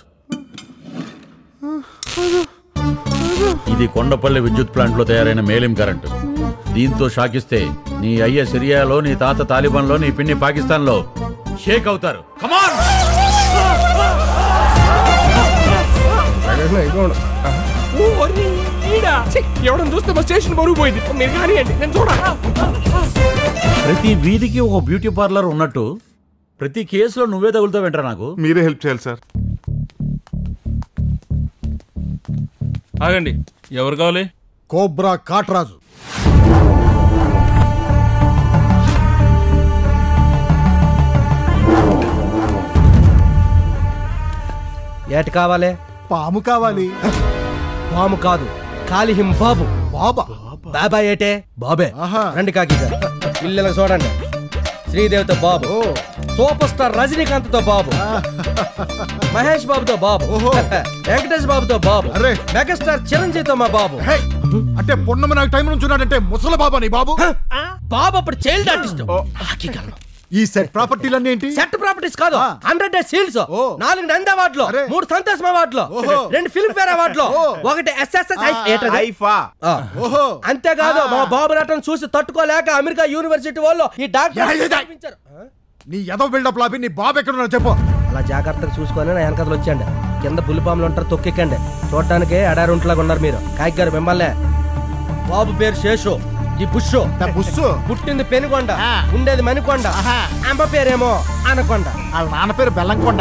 ఇది కొండపల్లి విద్యుత్ ప్లాంట్ లో తయారైన మేలిం కరెంటు. దీంతో షాకిస్తే నీ అయ్య సిరియాలో, నీ తాత తాలిబాన్ లో, నీ పిన్ని పాకిస్తాన్ లో షేక్ అవుతారు. కమాన్. ఎవడని చూస్తే మా స్టేషన్ బరువు పోయింది. మీరు కానివ్వండి, నేను చూడాలి. ప్రతి వీధికి ఒక బ్యూటీ పార్లర్ ఉన్నట్టు ప్రతి కేసులో నువ్వే తగులుతావు వెంటరా? నాకు మీరే హెల్ప్ చేయాలి సార్. ఆగండి, ఎవరు కావాలి? కోబ్రా కాట్రాజు. ఏటి కావాలి? పాము కావాలి. పాము కాదు, కాలిహిం బాబు. బాబా? బాబా ఏటే? బాబే. రండి కాకి గారు, ఇల్లెల చూడండి. శ్రీదేవితో బాబు, సూపర్ స్టార్ రజనీకాంత్ తో బాబు, మహేష్ బాబుతో బాబు, వెంకటేష్ బాబుతో బాబు, మెగాస్టార్ చిరంజీవితో మా బాబు. అంటే పొన్నమ నాకు టైం నుంచి ఉన్నాడంటే ముసల బాబా నీ బాబు? బాబు అప్పుడు చైల్డ్ ఆర్టిస్ట్. ఈ సెట్ ప్రాపర్టీలన్నీ ఏంటి? సెట్ ప్రాపర్టీస్ కాదు, హండ్రెడ్ డేస్ సీల్స్, నాలుగు నంది అవార్డులు, మూడు సంతోష్ అవార్డులు, రెండు ఫిల్మ్ ఫేర్ అవార్డులు, ఒకటి ఎస్ఎస్ఎస్. అంతేకాదు మా బాబు నటన చూసి తట్టుకోలేక అమెరికా యూనివర్సిటీ వాళ్ళు ఈ డాక్టర్. నీ ఎదో బిల్డప్ లాపి నీ బాబు ఎక్కడ చెప్పు. అలా జాగ్రత్తగా చూసుకొని నా వెనకథలు వచ్చాండి. కింద పులిపాములు ఉంటారు, తొక్కెక్కండి. చూడటానికి అడారుంట్లాగా ఉన్నారు మీరు. కాకి గారు మిమ్మల్నే. బాబు పేరు శేషు, ఈ బుష్ బుష్ పుట్టింది పెనుకొండ, ఉండేది మణికొండ. అమ్మ పేరేమో అనకొండ. వాళ్ళ నాన్న పేరు బెల్లంకొండ.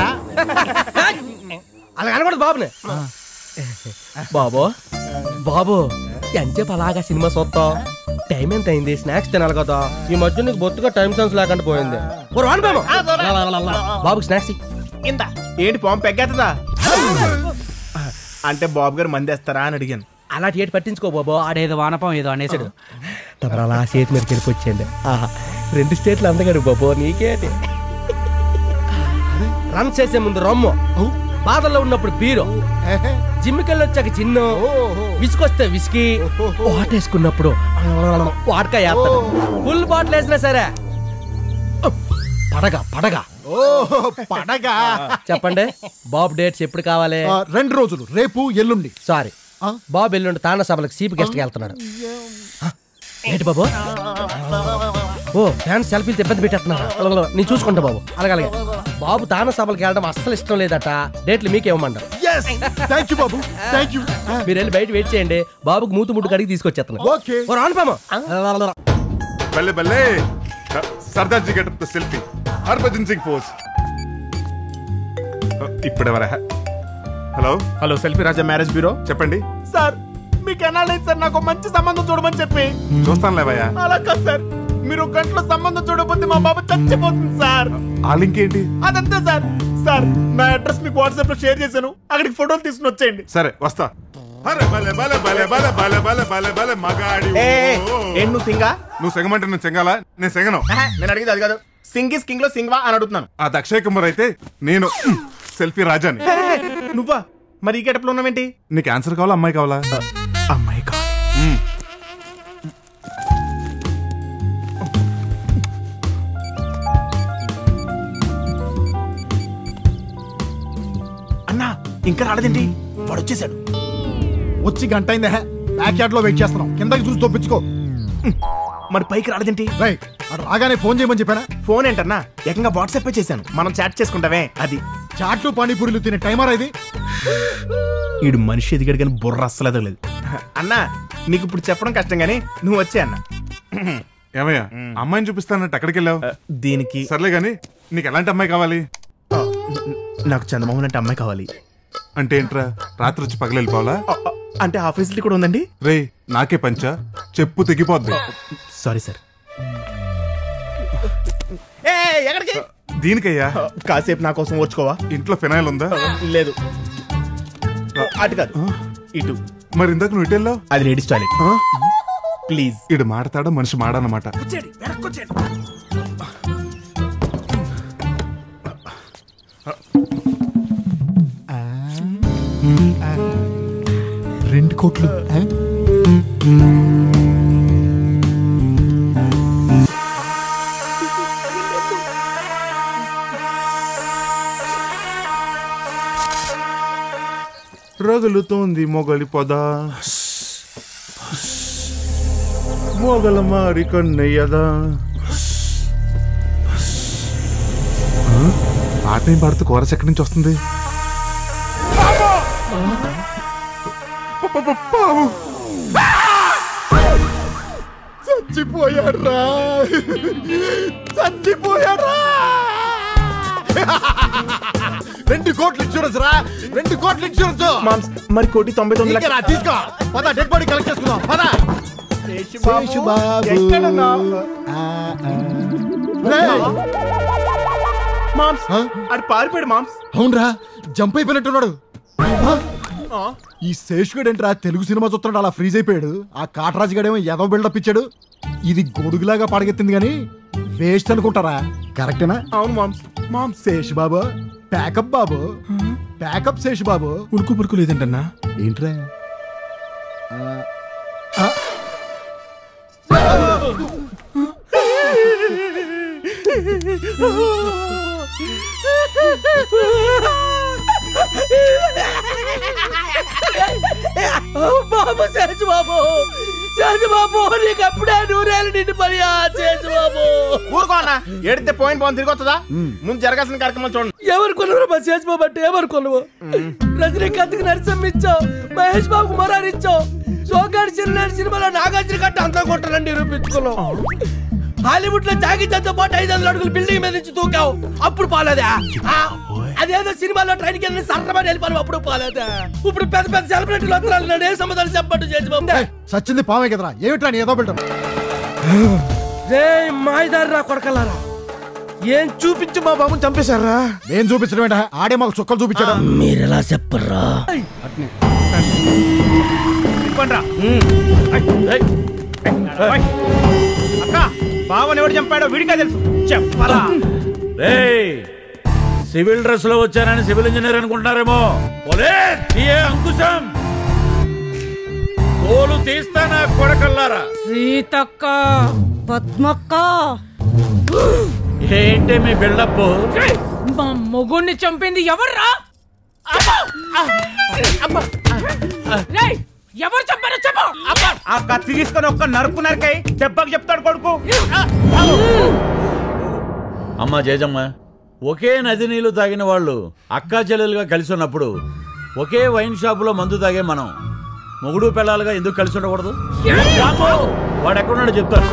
అలా అనకూడదు బాబుని. బాబు బాబు ఎంతసేపు అలాగా సినిమా చూస్తావు? టైం ఎంత అయింది? స్నాక్స్ తినాలి కదా. ఈ మధ్య నీకు బొత్తుగా టైం సెన్స్ లేకుండా పోయింది. బాబుకి స్నాక్స్ ఇంత ఏంటి పాము పెగ్గేస్తుందా? అంటే బాబు గారు మందేస్తారా అని అడిగాను. అలాంటి ఏటి పట్టించుకో బాబు, ఆడేదో వానపం ఏదో అనేసాడు. తమరు అలా చేతి మీద గెలిపి వచ్చేయండి. ఆహా, రెండు స్టేట్లు అందగాడు బాబు, నీకేటి. రన్ చేసే ముందు రమ్ము, బాధల్లో ఉన్నప్పుడు బీరో, జిమ్మికెళ్ళి వచ్చాక చిన్ను, విసుకొస్తే విసికి, వాటేసుకున్నప్పుడు వాటకాయ ఫుల్ బాటిల్ వేసినా సరే పడగా పడగా. పడగా చెప్పండి బాబు, డేట్స్ ఎప్పుడు కావాలి? రెండు రోజులు, రేపు ఎల్లుండి. సారీ, బాబు ఎల్లుండి తానా సభలకు చీఫ్ గెస్ట్ కి వెళ్తున్నాడు. ఏంటి బాబు? ఓ ఫ్యాన్స్ సెల్ఫీలు ఇబ్బంది పెట్టేస్తున్నారు. నేను చూసుకుంటా బాబు. అలాగే అలాగే. బాబు తానా సభలకు వెళ్ళడం అస్సలు ఇష్టం లేదట. డేట్లు మీకేమంటారు? మీరు వెళ్ళి బయట వెయిట్ చేయండి. బాబుకి మూతు ముట్టు కడిగి తీసుకొచ్చేస్తున్నాను. బల్లే బల్లే సర్దార్ జీ గెటప్ తో సెల్ఫీ. హర్భజన్ సింగ్ ఫోర్స్. ఇప్పుడెవరా? Hello hello, selfie Raja marriage bureau. చెప్పండి సార్. మీకు ఎన్నాళ్ళైంది సార్ నాకు మంచి సంబంధం చూడమని చెప్పి? చూస్తాను లేవయ్యా. అలా కాదు సార్, మీరు గంటలో సంబంధం చూడకపోతే మా బాబు చచ్చిపోతుంది సార్. ఆ లింక్ ఏంటి? అదంతే సార్. సార్ నా అడ్రస్ మీకు వాట్సాప్ లో షేర్ చేశాను, అక్కడికి ఫోటోలు తీసుకుని వచ్చేయండి. సరే వస్తా. అరే బలే బలే బలే బలే బలే బలే బలే బలే మగాడి నువ్వు సింగా నువ్వు సెగమంటే నేను సెంగాలా నేను సెగను నేను అడిగేది అది కాదు సింగ్ ఇస్ కింగ్ లో సింగ్ వా అని అడుగుతున్నాను. అది అక్షయ్ కుమార్ అయితే నేను సెల్ఫీ రాజాని. నువ్వా? మరి ఈ గెటప్లో ఉన్నావేంటి? నీకు ఆన్సర్ కావాలా అమ్మాయి కావాలా? అమ్మాయి కావాలి. అన్నా ఇంకా రాలేదండి, వాడు వచ్చేసాడు. వచ్చి గంట అయిందే, బ్యాక్ యార్డ్ లో వెయిట్ చేస్తున్నాం, కిందకి చూసి తప్పించుకో. మరి పైకి రాలేదేంటి? రైట్, అటు రాగానే ఫోన్ చేయమని చెప్పానా? ఫోన్ ఏంటన్నా, ఏకంగా వాట్సాప్ చేశాను, మనం చాట్ చేసుకుంటామే అది. చాట్లు పానీపూరీలు తినే టైమర్ ఇది. ఈడు మనిషి ఎదిగాడు కానీ బుర్ర అస్సలు ఎదగలేదు. అన్నా నీకు ఇప్పుడు చెప్పడం కష్టం గానీ నువ్వు వచ్చే అన్న. ఏమయ్యా అమ్మాయిని చూపిస్తానంటే ఎక్కడికి వెళ్ళావు? దీనికి సర్లే గానీ నీకు ఎలాంటి అమ్మాయి కావాలి? నాకు చందమోహన్ అంటే అమ్మాయి కావాలి. అంటే ఏంట్రా, రాత్రి వచ్చి పగలు వెళ్ళిపోవాలా? అంటే ఆ ఫెసిలిటీ కూడా ఉందండి. రే నాకే పంచా, చెప్పు తెగిపోద్ది. Sorry sir. ఎక్కడికి? దీనికయ్యా కాసేపు నా కోసం ఓర్చుకోవా? ఇంట్లో ఫినాయిల్ ఉందా? లేదు. అటు కాదు ఇటు. మరి ఇందాక నువ్వు ఇటు వెళ్ళావు? అది లేడీస్ టాయిలెట్. ప్లీజ్. ఇడు మాడతాడా మనిషి మాడనమాట. రెండు కోట్లు రగులుతోంది మొగలి పొద, మొగల మారి కన్నయ్యదా. పాట ఏం పాడుతూ కోరస్ ఎక్కడి నుంచి వస్తుంది? చచ్చిపోయాడ్రా, చచ్చిపోయాడ్రా. రెండు కోట్ల ఇన్సూరెన్స్ రా, రెండు కోట్ల ఇన్సూరెన్స్. మరి కోటి తొంభై తొమ్మిది లక్షలు తీసుకో. పద డెడ్ బాడీ కలెక్ట్ చేసుకుందాం. పద. అది పారిపోయాడు మామ్స్. అవునరా, జంప్ అయిపోయినట్టున్నాడు. ఈ శేషుగడు ఏంట్రా తెలుగు సినిమా చూస్తున్నాడు అలా ఫ్రీజ్ అయిపోయాడు. ఆ కాటరాజు గడేమో ఎదో బిల్డప్ ఇచ్చాడు. ఇది గొడుగులాగా పడగెత్తింది గాని వేస్ట్ అనుకుంటారా? కరెక్టేనా? అవును మామ్స్. మామ్స్ శేషు బాబు ప్యాకప్ బాబు, ప్యాకప్ శేషు బాబు. ఉడుకు పురుకు లేదంటన్నా. ఏంట్రా? బాబు శేషు బాబు, శేషు బాబు నీకు అప్పుడే నూరేళ్ళు నిండి పని. శేషు బాబు ఊరుకో అన్న, ఏడితే పోయిన పోయిన తిరిగి వస్తుందా? ముందు జరగాల్సిన కార్యక్రమాలు చూడండి. ఎవరు కొనరు మా శేషు బాబు అంటే ఎవరు కొనవు? రజనీకాంత్ నరసింహ ఇచ్చావు, మహేష్ బాబుకు మొరారి ఇచ్చావు, సోగాడి చిన్న సినిమాలో నాగార్జున కట్ట అంతా కొట్టాలని నిరూపించుకున్నావు. హాలీవుడ్ లో జాగితో పాటు ఐదు వందల అడుగులు బిల్డింగ్ మీద నుంచి దూకావు, అప్పుడు పాలేదా? అదేదో సినిమాలో ట్రైన్ కింద సర్రమని వెళ్ళిపోను, అప్పుడు పాలేదా? ఇప్పుడు పెద్ద పెద్ద సెలబ్రిటీలు వస్తున్నారు, నేను ఏ సమాధానం చెప్పట్టు చేసి సచ్చింది పామే కదరా. ఏమిట్రా నీ ఏదో బిల్డర్? రే మాయదారి రా కొడకలారా, ఏం చూపించి మా బాబుని చంపేశారా? ఏం చూపించడం ఏంట? ఆడే మాకు చుక్కలు చూపించాడు. మీరెలా చెప్పర్రా? బావని ఎవడు చంపాడో వీడికే తెలుసు, చెప్పాలా? సివిల్ డ్రెస్ లో వచ్చానని సివిల్ ఇంజనీర్ అనుకుంటున్నారేమో. అంకుశం తోలు తీస్తానా కొడకల్లారా? సీతక్క, పద్మక్క, ఏంటి మీ బిల్డప్? మా మొగుణ్ణి చంపింది ఎవర్రా? ఎవరు చంపారో చెప్పు. ఆ కత్తి తీసుకొని ఒక్క నరుకు నరకై దెబ్బకి చెప్తాడు కొడుకు. అమ్మా జయజమ్మ, ఒకే నది నీళ్లు తాగిన వాళ్ళు అక్కా చెల్లెలుగా కలిసి ఉన్నప్పుడు ఒకే వైన్ షాపులో మందు తాగే మనం మొగుడు పిల్లలుగా ఎందుకు కలిసి ఉండకూడదు? వాడు ఎక్కడున్నాడో చెప్తారు.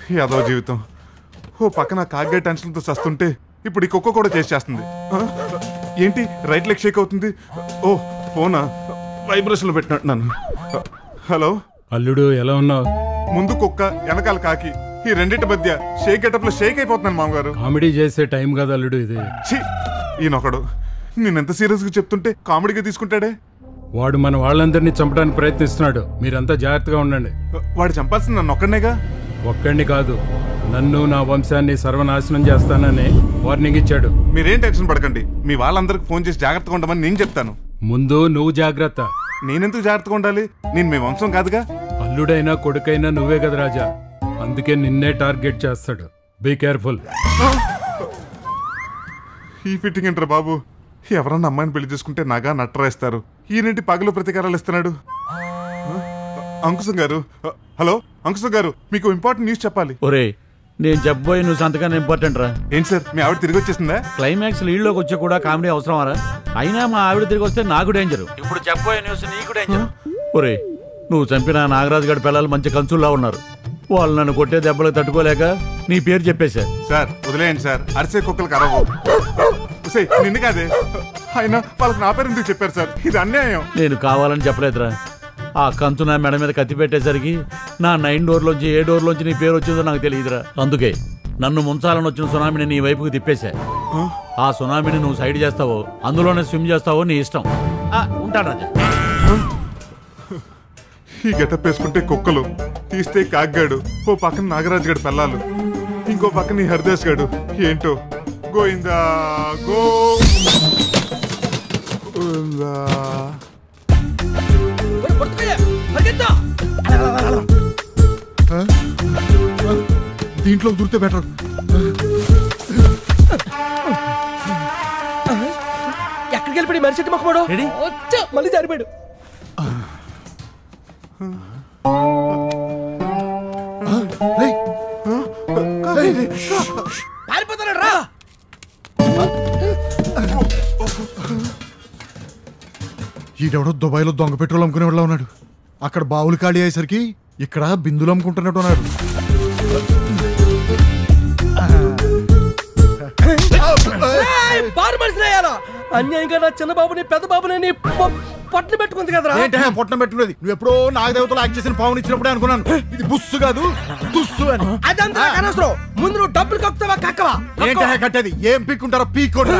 యాదవ జీవితం. ఓ పక్కన కాగ్గే టెన్షన్తో చస్తుంటే ఇప్పుడు ఈ కుక్క కూడా చేసేస్తుంది. ఏంటి రైట్ లెగ్ షేక్ అవుతుంది? ఓ ఫోనా, వైబ్రేషన్లో పెట్టినట్టున్నాను. హలో అల్లుడు, ఎలా ఉన్నావు? ముందు కుక్క, వెనకాల కాకి, ఈ రెండింటి మధ్య షేక్ గెటప్ లో షేక్ అయిపోతున్నాను మామగారు. కామెడీ చేసే టైం కదా అల్లుడు ఇది. ఈయనొకడు నేనెంత సీరియస్ గా చెప్తుంటే కామెడీగా తీసుకుంటాడే. వాడు మన వాళ్ళందరినీ చంపడానికి ప్రయత్నిస్తున్నాడు. మీరంతా జాగ్రత్తగా ఉండండి. వాడు చంపాల్సింది నన్ను ఒక్కడనేగా? ఒక్కడిని కాదు, నన్ను నా వంశాన్ని సర్వనాశనం చేస్తానని వార్నింగ్ ఇచ్చాడు. మీరేం టెన్షన్ పడకండి. మీ వాళ్ళందరికి ఫోన్ చేసి జాగ్రత్తగా ఉండమని నేను చెప్తాను. ముందు నువ్వు జాగ్రత్త. నేనెందుకు జాగ్రత్తగా ఉండాలి? నేను మీ వంశం కాదుగా. అల్లుడైనా కొడుకైనా నువ్వే కదా రాజా, అందుకే నిన్నే టార్గెట్ చేస్తాడు. Be careful. ఈ ఫిట్టింగ్ ఏంట్రా బాబు? ఎవరన్నా అమ్మాయిని పెళ్లి చేసుకుంటే నాగా నట్టరేస్తారు. ఈయనేంటి పగలు ప్రతీకారాలు ఇస్తున్నాడు? అంకుశం గారు, హలో అంకుశం గారు, మీకు ఇంపార్టెంట్ న్యూస్ చెప్పాలి. ఒరే, నేను చెప్పబోయే న్యూస్ అంతకన్నా ఇంపార్టెంట్ రా. ఏంటి సార్, మీ ఆవిడ తిరిగి వచ్చేసిందా? క్లైమాక్స్ లీడ్లోకి వచ్చి కూడా కామెడీ అవసరమారా? అయినా మా ఆవిడ తిరిగి వస్తే నాకు డేంజర్. ఇప్పుడు చెప్పబోయే న్యూస్ నీకు డేంజర్. ఒరే, నువ్వు చంపిన నాగరాజు గారి పిల్లలు మంచి కంచుల్లా ఉన్నారు. వాళ్ళు నన్ను కొట్టే దెబ్బలు తట్టుకోలేక నీ పేరు చెప్పేశా. సార్ వదిలేయండి సార్, అరిసే కుక్కలు కరవు. నిన్ను కాదే, అయినా వాళ్ళకి నా పేరు ఎందుకు చెప్పారు సార్? ఇది అన్యాయం. నేను కావాలని చెప్పలేదురా. ఆ కంచు నా మెడ మీద కత్తి పెట్టేసరికి నా నైన్ డోర్లోంచి ఏ డోర్లోంచి నీ పేరు వచ్చిందో నాకు తెలియదురా. అందుకే నన్ను ముంచాలని వచ్చిన సునామీని నీ వైపుకి తిప్పేశా. ఆ సునామీని నువ్వు సైడ్ చేస్తావో అందులోనే స్విమ్ చేస్తావో నీ ఇష్టం. ఉంటాను రాజా. ఈ గెటప్ వేసుకుంటే కుక్కలు, తీస్తే కాగ్గాడు, ఓ పక్కన నాగరాజు గడి పిల్లలు, ఇంకో పక్కన ఈ హరిదాస్ గడు. ఏంటో గోయిందా గో. దీంట్లో దూరితే బెటర్. ఎక్కడికి వెళ్ళిపోయి మరిచెట్టు మొక్కమాడు వచ్చా మళ్ళీ జారిపోయాడు. పారిపోతాడు రా. ఈడెవడో దుబాయ్లో దొంగ పెట్రోల్ అమ్ముకునే వాళ్ళ ఉన్నాడు. అక్కడ బావులు ఖాళీ అయ్యేసరికి ఇక్కడ బిందులు అమ్ముకుంటున్నట్టు ఉన్నాడు. బారు మనిషి అన్యాయంగా నా చిన్న బాబుని పెద్ద బాబుని పట్టు పెట్టుకుంది కదరా. పొట్టం పెట్టుకునేది నువ్వు ఎప్పుడో నాగదేవతలు యాక్ట్ చేసిన పావుని ఇచ్చినప్పుడే అనుకున్నాను ఇది బుస్సు కాదు తుస్సు అని. అదంతా అనవసరం. ముందు నువ్వు డబ్బులు కక్కుతావా కక్కవా? ఏంటి కట్టేది? ఏం పీక్కుంటారో పీక్కోండి.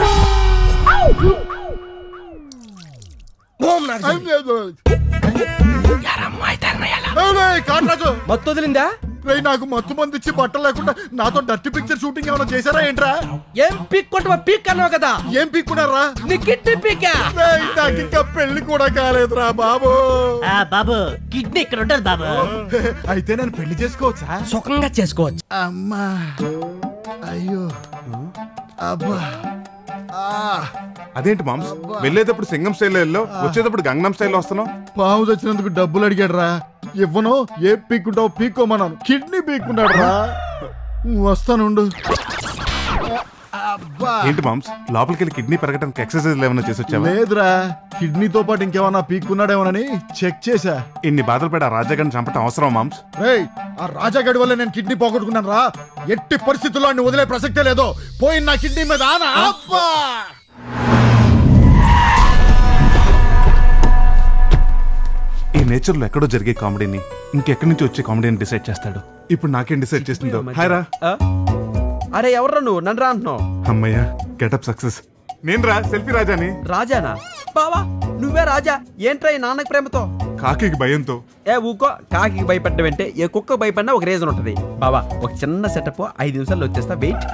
మత్తు వదిలిందా? నాకు మత్తు మంది ఇచ్చి బట్టలు లేకుండా నాతో డర్టీ పిక్చర్ షూటింగ్ ఏమైనా చేశారా ఏంట్రా? ఏం పీక్కుంటావా? పీక్ అన్నావు కదా. ఏం పీక్కున్నారా? నీ కిడ్నీ పీకా. నాకు ఇంకా పెళ్లి కూడా కాలేదురా బాబు. బాబు కిడ్నీ ఇక్కడ ఉంటుంది బాబు. అయితే నేను పెళ్లి చేసుకోవచ్చా? సుఖంగా చేసుకోవచ్చు. అమ్మా అయ్యో అబ్బా. అదేంటి మామ్స్, వెళ్ళేటప్పుడు సింగం స్టైల్లో వెళ్ళో, వచ్చేటప్పుడు గంగనం స్టైల్లో వస్తున్నావు? పాము వచ్చినందుకు డబ్బులు అడిగాడు రా. ఇవ్వను. ఏ పీక్కుంటావు పీక్కోమన్నాను. కిడ్నీ పీక్కున్నాడు రా. వస్తానుండు. ఏంటి మామ్స్, లోపలికి వెళ్ళి కిడ్నీ పెరగడానికి ఎక్సర్సైజ్ ఏమైనా చేసి వచ్చావా? లేదురా, కిడ్నీతో పాటు ఇంకేమన్నా పీక్కున్నాడేమోనని చెక్ చేశా. ఇన్ని బాధలు పడి ఆ రాజాగారిని చంపటం అవసరం మామ్స్? రేయ్, ఆ రాజాగాడి వల్ల నేను కిడ్నీ పోగొట్టుకున్నాను రా. ఎట్టి పరిస్థితుల్లో అన్ని వదిలే ప్రసక్తే లేదు. పోయి నా కిడ్నీ మీద ఆనా. అబ్బా ఈ నేచర్ లో ఎక్కడో జరిగే కామెడీని ఇంకెక్కడి నుంచి వచ్చే కామెడీని డిసైడ్ చేస్తాడు. ఇప్పుడు నాకేం డిసైడ్ చేస్తుందో. హాయ్ రా. అరే ఎవర్రా నువ్వు? నన్ను రా అంటున్నావు. అమ్మయ్యా, గెటప్ సక్సెస్. నేను రా సెల్ఫీ రాజాని. రాజానా? బావా నువ్వే రాజా? ఏంట్రా ఈ నాన్నకి ప్రేమతో? కాకి భయంతో. ఏ ఊకో, కాకి భయపడ్డం అంటే ఏ కుక్క భయపడినా ఒక రీజన్ ఉంటది బావా. ఒక చిన్న సెటప్ ఐదు నిమిషాల్లో వచ్చేస్తా. వెయిట్.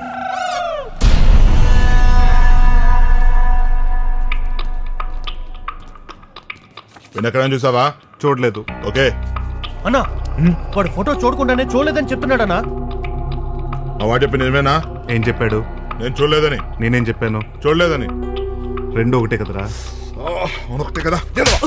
ఎక్కడ చూసావా? చూడలేదు. ఓకే అన్నా, వాడు ఫోటో చూడకుండానే చూడలేదని చెప్తున్నాడన్నా. అవాడు చెప్పి నిజమేనా? ఏం చెప్పాడు? నేను చూడలేదని. నేనేం చెప్పాను? చూడలేదని. రెండు ఒకటే కదరా? ఒకటే కదా.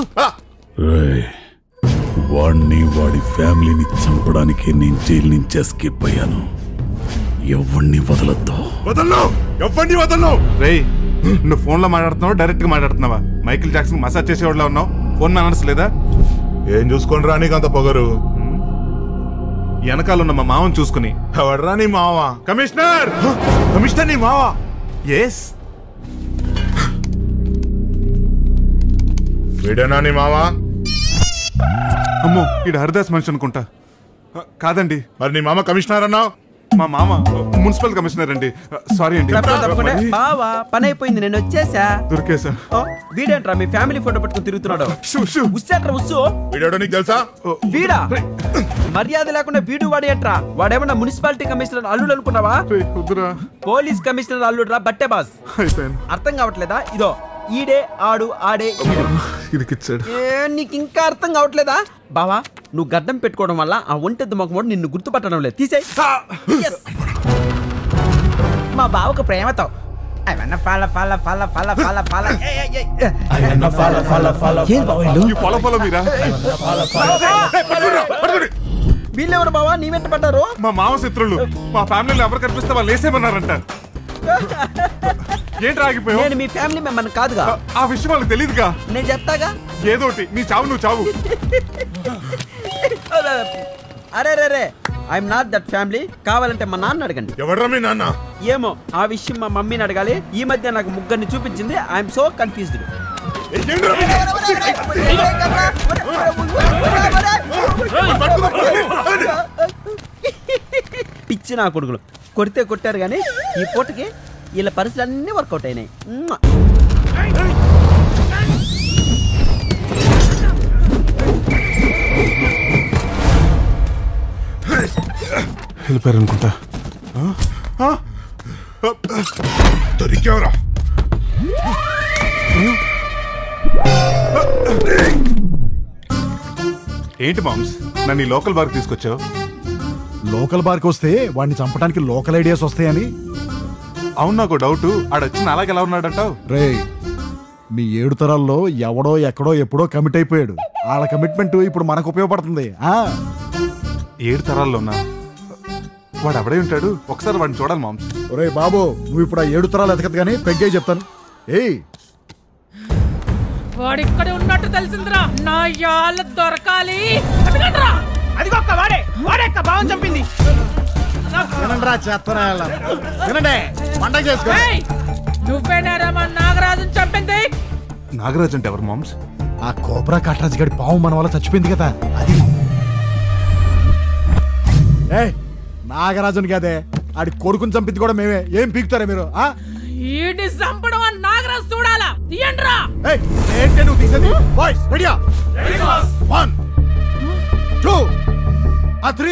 వాడిని వాడి ఫ్యామిలీని చంపడానికి నేను జైలు నుంచి ఎస్కేప్ అయ్యాను. ఎవరిని వదలొద్దు. వదలను, ఎవరిని వదలను. రేయ్, నువ్వు ఫోన్ లో మాట్లాడుతున్నావా డైరెక్ట్ గా మాట్లాడుతున్నావా? మైకిల్ జాక్సన్ మసాజ్ చేసేవాళ్ళ ఉన్నావు. ఫోన్ మేనర్స్ లేదా? ఏం చూసుకొని రా నీకు అంత పొగరు? వెనకాలన్న మా మామని చూసుకుని ఎవర్రా నీ మావా? కమిషనర్ కమిషనర్ నీ మావా? ఎస్ వీడేనా నీ మావా? అమ్మో ఇది హరిదాస్ మనిషి అనుకుంటా. కాదండి. మరి నీ మామ కమిషనర్ అన్నావు? మా మామ మున్సిపల్ కమిషనర్ అండి. సారీ అండి. బావా పని అయిపోయింది, నేను వచ్చేసా. దొరికేసా? వీడేంట్రా మీ ఫ్యామిలీ ఫోటో పట్టుకుని తిరుగుతున్నాడు? ఉస్సేట్రా ఉస్సు. వీడేడో నీకు తెలుసా? వీడా మర్యాద లేకుండా వీడు వాడు ఏంట్రా? వాడేమన్నా మున్సిపాలిటీ కమిషనర్ అల్లుడు అనుకున్నావా? పోలీస్ కమిషనర్ అల్లుడు రా బట్టే బాస్. అర్థం కావట్లేదా? ఇదో ఈడే ఆడు ఆడే నీకు ఇంకా అర్థం కావట్లేదా? బావా నువ్వు గడ్డం పెట్టుకోవడం వల్ల ఆ ఒంటెద్దు మొక్కమోడు నిన్ను గుర్తుపట్టడం లేదు. తీసేయ్. మా బావకు ప్రేమతో అవన్న ఫాల ఫాల ఫాల ఫాల ఫాల ఫాల అవన్న ఫాల ఫాల ఫాల ఫాల ఫాల మీరా? వీళ్ళెవరు బావా నీ వెంట పడ్డారు? మా మామ శత్రులు. మా ఫ్యామిలీలో ఎవరు కనిపిస్తే వాళ్ళు వేసేమన్నారంట. ఏంటి ఆగిపోయావు? నేను మీ ఫ్యామిలీ మెంబర్ కాదుగా. ఆ విషయం వాళ్ళకి తెలియదుగా. నేను చెప్తాగా. ఏదోటి నీ చావు నువ్వు చావు. అరే రే రే ఐఎమ్ నాట్ దట్ ఫ్యామిలీ. కావాలంటే మా నాన్న అడగండి. ఎవడ్రా మీ నాన్న? ఏమో ఆ విషయం మా మమ్మీని అడగాలి. ఈ మధ్య నాకు ముగ్గురిని చూపించింది. I'm so confused. పిచ్చి నా కొడుకులు కొడితే కొట్టారు కానీ ఈ పూటకి వీళ్ళ పరిస్థితులు అన్నీ వర్కౌట్ అయినాయి. వెళ్ళిపోయారు అనుకుంటా. దొరికేవరా? ఏంటి మామ్స్ నన్ను ఈ లోకల్ బార్కి తీసుకొచ్చావు? లోకల్ బార్కి వస్తే వాడిని చంపడానికి లోకల్ ఐడియాస్ వస్తాయని. అవును నాకు డౌట్. ఆడొచ్చిన అలాగే ఎలా ఉన్నాడంటావు? రే మీ ఏడు తరాల్లో ఎవడో ఎక్కడో ఎప్పుడో కమిట్ అయిపోయాడు. వాళ్ళ కమిట్మెంట్ ఇప్పుడు మనకు ఉపయోగపడుతుంది. ఏడు తరాల్లో ఉన్నా వాడు ఎవడే ఉంటాడు? ఒకసారి వాడిని చూడాలి మామ్స్. ఒరే బాబు నువ్వు ఇప్పుడు ఆ ఏడు తరాలు ఎతకదు కానీ పెగ్గే చెప్తాను. ఏయ్ వాడు ఇక్కడ ఉన్నట్టు తెలిసిందిరా. నా యాళ్ళ దొరకాలి. అదిగొక్క వాడే వాడే బావని చంపింది. నువ్వేనారా మా నాగరాజుని చంపింది? నాగరాజు అంటే ఎవరు మామ్స్? ఆ కోబ్రా కట్రాజ్ గడి పాము మన వల్ల చచ్చిపోయింది కదా అది. ఏ నాగరాజుని కదే ఆడి కొడుకుని చంపింది కూడా మేమే. ఏం పీకుతారా మీరు? ఈడిని చంపడం ఆ నాగరాజు చూడాలా? తీయండిరా. ఏంటి నువ్వు తీసేది? బాయ్స్ రెడీయా? One two ah three.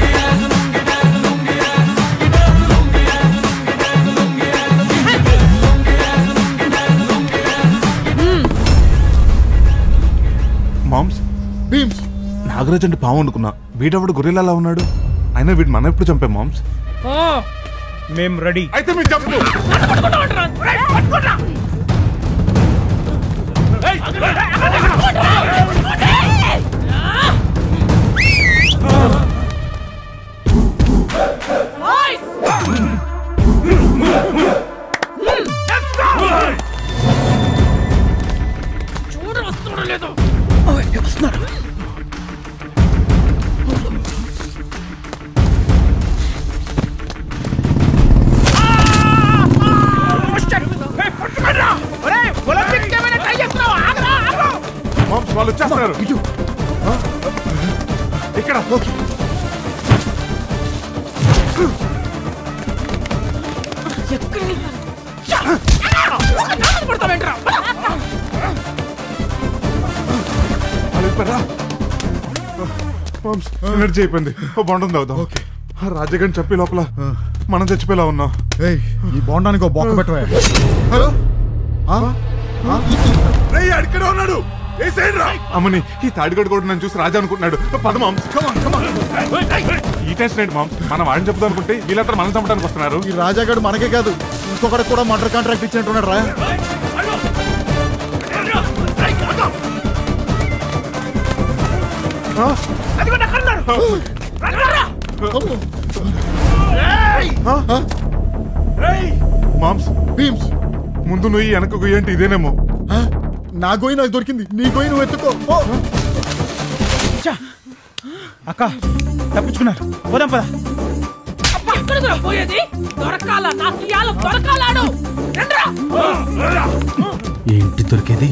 మామ్స్ భీమ్స్ నాగరాజు అంటే పాము అనుకున్నా. వీడెవడు గొర్రెలా ఉన్నాడు? అయినా వీడు మనం ఎప్పుడు చంపాం మామ్స్? మేం రెడీ. అయితే మీరు చంపు. చూడు వస్తున్నాడు లేదు. వాళ్ళు వచ్చేస్తున్నారు. ఇక్కడ ఎనర్జీ అయిపోయింది. బాగుంటుంది అవుదాం. రాజగారిని చెప్పి లోపల మనం చచ్చిపోయేలా ఉన్నాం. ఈ బాండానికి బొక్క పెట్టవే. అడిక్కడ ఉన్నాడు. అమ్మని ఈ తాడిగడు కూడా నన్ను చూసి రాజా అనుకుంటున్నాడు. పద మామ్స్. ఈ టెన్షన్ ఏంటి మామ్స్? మనం వాడిని చెప్తాం అనుకుంటే వీళ్ళంతా మనం చంపడానికి వస్తున్నారు. ఈ రాజాగాడు మనకే కాదు ఇంకొకటి కూడా మర్డర్ కాంట్రాక్ట్ ఇచ్చినట్టున్నాడు రా. మామ్స్ భీమ్స్ ముందు నువ్వు వెనక గొయ్యి అంటే ఇదేనేమో. నా గొయ్యి నాకు దొరికింది. నీ గొయ్యి నువ్వు ఎత్తుకో. అక్క తప్పించుకున్నారు పోదాం పదా. ఎక్కడికి పోయేది? దొరకాల నాకు ఇయాల దొరకాలాడు. ఏంటి దొరికేది?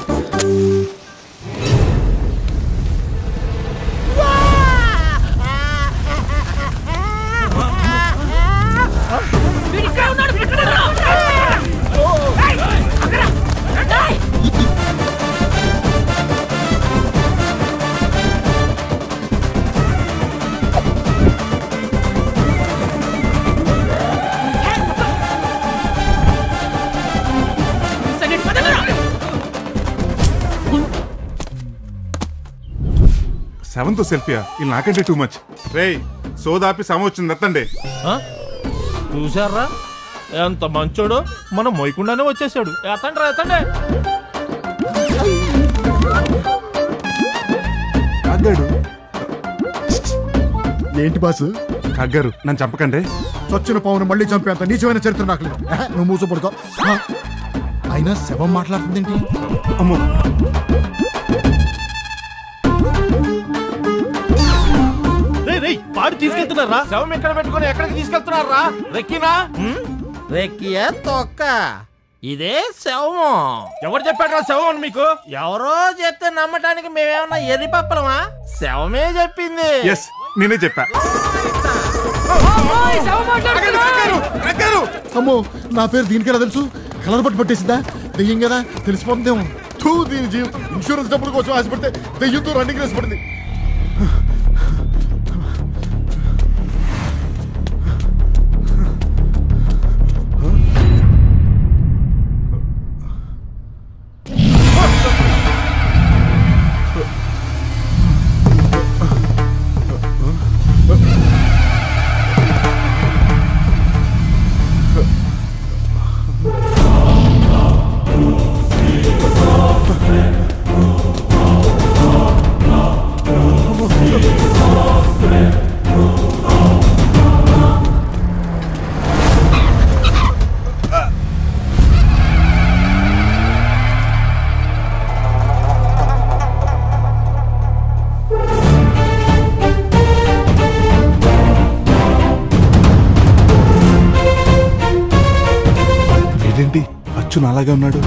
సెవెంత్ సెల్ఫియా ఇది నాకంటే టూ మచ్. రేయ్ సోదాపి సమ వచ్చింది ఎత్తండి. చూసారా ఎంత మంచోడు, మనం మొయ్యకుండానే వచ్చేసాడు. ఎత్తండి రా ఎత్తండి. కగ్గాడు ఏంటి బాసు? కగ్గారు నన్ను చంపకండి. చచ్చిన పావును మళ్ళీ చంపేంత నీచమైన చరిత్ర నాకు లేదు. నువ్వు మూసపడుకో. అయినా శవం మాట్లాడుతుందేంటి? అమ్మో పాడు తీసుకెళ్తున్నారా? శవం ఎక్కడ పెట్టుకుని ఎక్కడికి తీసుకెళ్తున్నారా? రెక్కినా రెక్కియా తొక్క ఇదే శవము. ఎవరు చెప్పాడు శవం అని మీకు? ఎవరో చెప్తే నమ్మటానికి మేమేమన్నా ఎర్రి పప్పలమా? శవమే చెప్పింది. ఎస్ నేనే చెప్పా. అమ్మో నా పేరు దీనికి ఎలా తెలుసు? కలర్ పట్టు పట్టేసిందా? దెయ్యం కదా తెలిసిపోతుందేమో. టూ దీని జీవి ఇన్సూరెన్స్ డబ్బుల కోసం ఆశపడితే దెయ్యంతో రన్నింగ్ రేస్ పడింది. అచ్చు నాలాగే ఉన్నాడు.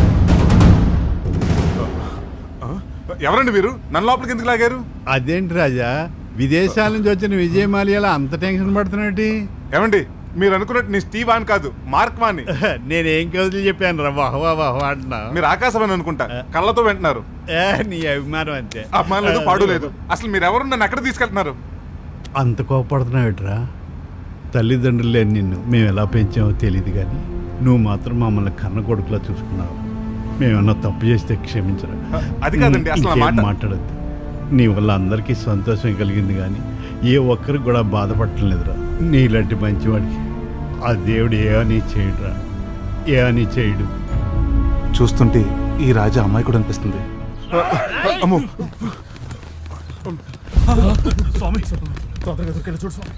ఎవరండి మీరు? నన్ను లోపలికి ఎందుకు లాగారు? అదేంటి రాజా, విదేశాల నుంచి వచ్చిన విజయ్ మాల్యాల అంత టెన్షన్ పడుతున్నట్టు? ఏమండి మీరు అనుకున్నట్టు నీ స్టీవ్ వాన్ కాదు, మార్క్ వాణి. నేనేం కవితలు చెప్పాను రా వాహ్వా వాహ్వా అంటున్నా. మీరు ఆకాశవాణి అనుకుంటా, కళ్ళతో వింటున్నారు. నీ అభిమానం అంతే. అభిమానం లేదు, పాడు లేదు. అసలు మీరు ఎవరు నన్ను ఎక్కడ తీసుకెళ్తున్నారు? అంత కోపడుతున్నావుట్రా? తల్లిదండ్రులు లేని నిన్ను మేము ఎలా పెంచామో తెలియదు కానీ నువ్వు మాత్రం మమ్మల్ని కన్న కొడుకులా చూసుకున్నావు. మేమన్నా తప్పు చేస్తే క్షమించరా. అది కాదండి అసలు మాట్లాడద్దు. నీ వల్ల అందరికీ సంతోషం కలిగింది కానీ ఏ ఒక్కరికి కూడా బాధపడటం లేదురా. నీలాంటి మంచివాడికి ఆ దేవుడు ఏ అని చేయడురా, ఏ అని చేయడు. చూస్తుంటే ఈ రాజా అమ్మాయి కూడా అనిపిస్తుంది. అమ్మో స్వామి తొందరగా దొరికేలా చూడు స్వామి.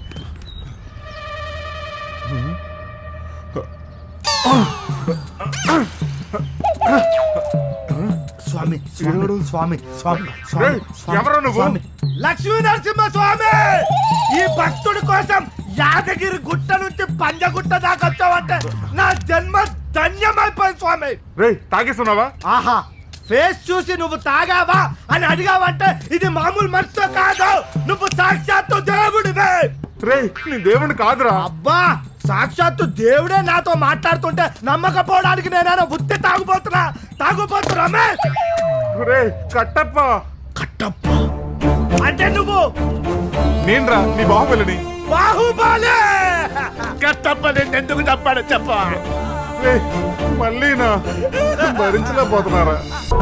స్వామి స్వామి స్వామి స్వామి ఎవరు నువ్వు? లక్ష్మీ నరసింహ స్వామి, ఈ భక్తుడి కోసం యాదగిరి గుట్ట నుంచి పంజగుట్ట దాకా వచ్చావంటే నా జన్మ ధన్యమైపోయింది స్వామి. రే తాగేస్తున్నావా? ఆహా, ఫేస్ చూసి నువ్వు తాగావా అని అడిగావంటే ఇది మామూలు మనిషితో కాదు, నువ్వు సాక్షాత్తు దేవుడివే. రే నీ దేవుడిని కాదురా. అబ్బా, సాక్షాత్తు దేవుడే నాతో మాట్లాడుతుంటే నమ్మకపోవడానికి నేనైనా ఉత్తి తాగుపోతున్నా తాగుపోతు రమేష్. రే కట్టప్ప. కట్టప్ప అంటే నువ్వు? నేను రా నీ బాహుబలిని. బాహుబలి కట్టప్ప నేను ఎందుకు చెప్పాడు చెప్ప. మళ్ళీనా భరించలేకపోతున్నారా?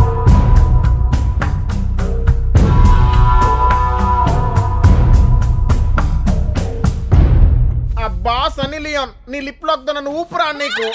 అబ్బా సన్నీ లియోన్, నీ లిప్ లో నన్ను ఊపురా నీకు.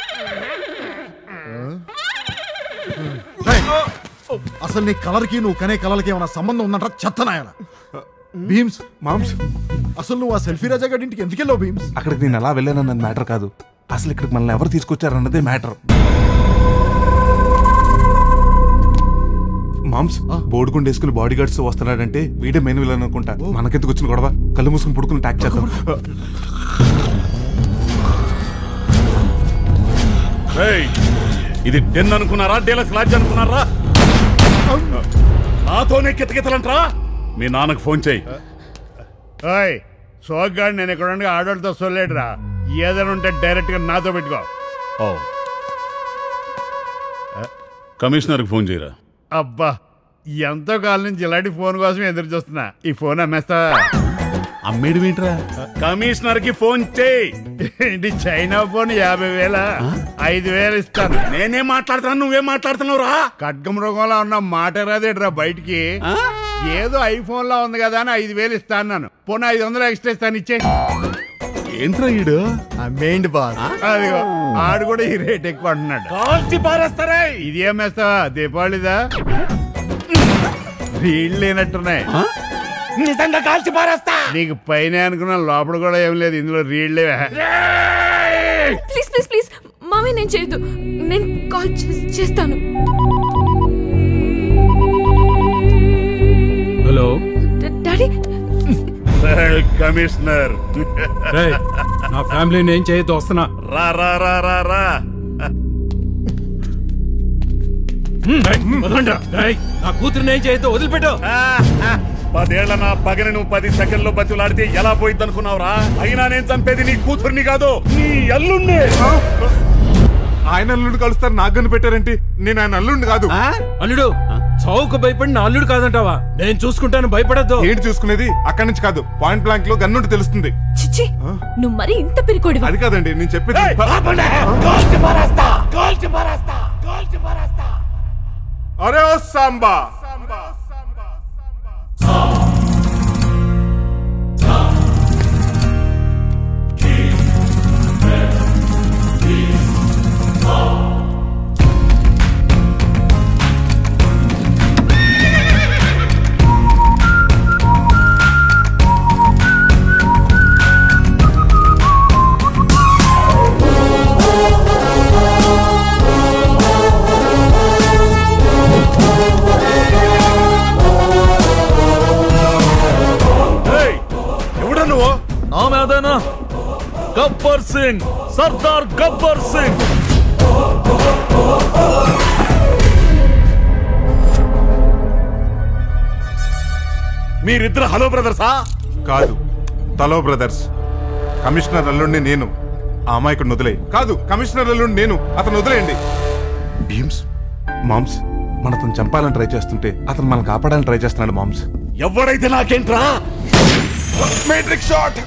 అసలు నీ కలర్ కి నువ్వు కనే కలర్కి ఏమైనా సంబంధం ఉందంటారా? చెత్తనాయాల భీమ్స్ మామ్స్, అసలు నువ్వు ఆ సెల్ఫీ రాజా గారి ఇంటికి ఎందుకు వెళ్ళావు భీమ్స్? అక్కడికి నేను ఎలా వెళ్ళానన్నది మ్యాటర్ కాదు, అసలు ఇక్కడికి మనల్ని ఎవరు తీసుకొచ్చారన్నదే మ్యాటర్. మామ్స్ బోర్డుకుండా వేసుకుని బాడీ గార్డ్స్ వస్తున్నాడంటే వీడే మెయిన్ విలన్ అనుకుంటా. మనకెందుకు వచ్చిన గొడవ? కళ్ళు మూసుకుని పుడుకుని ట్యాక్ చేద్దాం. ఇది డెన్ అనుకున్నారా, డేలక్స్ లాడ్జ్ అనుకున్నారా? నాతోనే కితకితలంటరా? మీ నాన్నకు ఫోన్ చేయి. సోగ్గాడు నేను ఇక్కడ ఉండి ఆడోళ్ళతో సొల్లేడురా. ఏదైనా ఉంటే డైరెక్ట్ గా నాతో పెట్టుకో. కమిషనర్కి ఫోన్ చేయరా. అబ్బా, ఎంతో కాలం నుంచి ఇలాంటి ఫోన్ కోసం ఎదురు చూస్తున్నా. ఈ ఫోన్ అమ్మేస్తా. అమ్మేడు ఏంట్రా? కమిషనర్ కి ఫోన్ చేయి. ఏంటి చైనా ఫోన్ యాభై వేల ఐదు వేలు ఇస్తాను. నేనేం మాట్లాడుతున్నాను, నువ్వేం మాట్లాడుతున్నావు రా? ఖడ్గ మృగంలో ఉన్న మాట రాదేట్రా బయటికి. ఏదో ఐఫోన్ లా ఉంది కదా అని ఐదు వేలు ఇస్తా అన్నాను. పోనీ ఐదు వందలు ఎక్స్ట్రా ఇస్తాను, ఇచ్చే. ఏంట్రా ఈడు? అమ్మేంటి బాస్. అదిగో ఆడు కూడా ఈ రేట్ ఎక్కువ అంటున్నాడు. ఇది ఏమేస్తావా? దీపావళిదా? వీళ్ళు లేనట్టున్నాయి. నిజంగా కాల్చి పారేస్తా. నీకు పైన అనుకున్నా, లోపల కూడా ఏం లేదు. ఇందులో రీళ్లే. ప్లీజ్ ప్లీజ్ ప్లీజ్ మామీ, నేను చేయదు. నేను కాల్ చేస్తాను. Hello daddy. కమిషనర్, నా ఫ్యామిలీని ఏం చేయొద్దు, వస్తున్నా. రా రా రా రా రా. నా కూతురుని ఏం చేయొద్దు, వదిలిపెట్టు. పదేళ్ల నా పగని నువ్వు పది సెకండ్లో బతులాడితే ఎలా పోయిద్ది అనుకున్నావురా? అయినా నేను చంపేది నీ కూతుర్ని కాదు, నీ అల్లుణ్ణి. ఆయన అల్లుడు కలుస్తారు, నాకు కని పెట్టారేంటి? నేను ఆయన అల్లుడిని కాదు. అల్లుడు చౌక భయపడి నా అల్లుడు కాదంటావా? నేను చూసుకుంటాను, భయపడద్దు. ఏంటి చూసుకునేది? అక్కడి నుంచి కాదు, పాయింట్ బ్లాంక్ లో గన్నుంటి తెలుస్తుంది. చిచ్చి, నువ్వు మరి ఇంత పిరికోడి. అది కాదండి నేను చెప్పేది. అరే ఓ సాంబా, గబ్బర్ సింగ్, సర్దార్ గబ్బర్ సింగ్. మీరిద్దరు హలో బ్రదర్సా? కాదు, తలో బ్రదర్స్. కమిషనర్ అల్లుడిని నేను. ఆ అమాయకుడిని వదిలే. కాదు, కమిషనర్ అల్లుడిని నేను. అతను వదిలేయండి. భీమ్స్, మామ్స్ మన అతను చంపాలని ట్రై చేస్తుంటే అతను మనం కాపాడాలని ట్రై చేస్తున్నాడు. మామ్స్ ఎవడైతే నాకేంట్రా? మేట్రిక్ షాట్.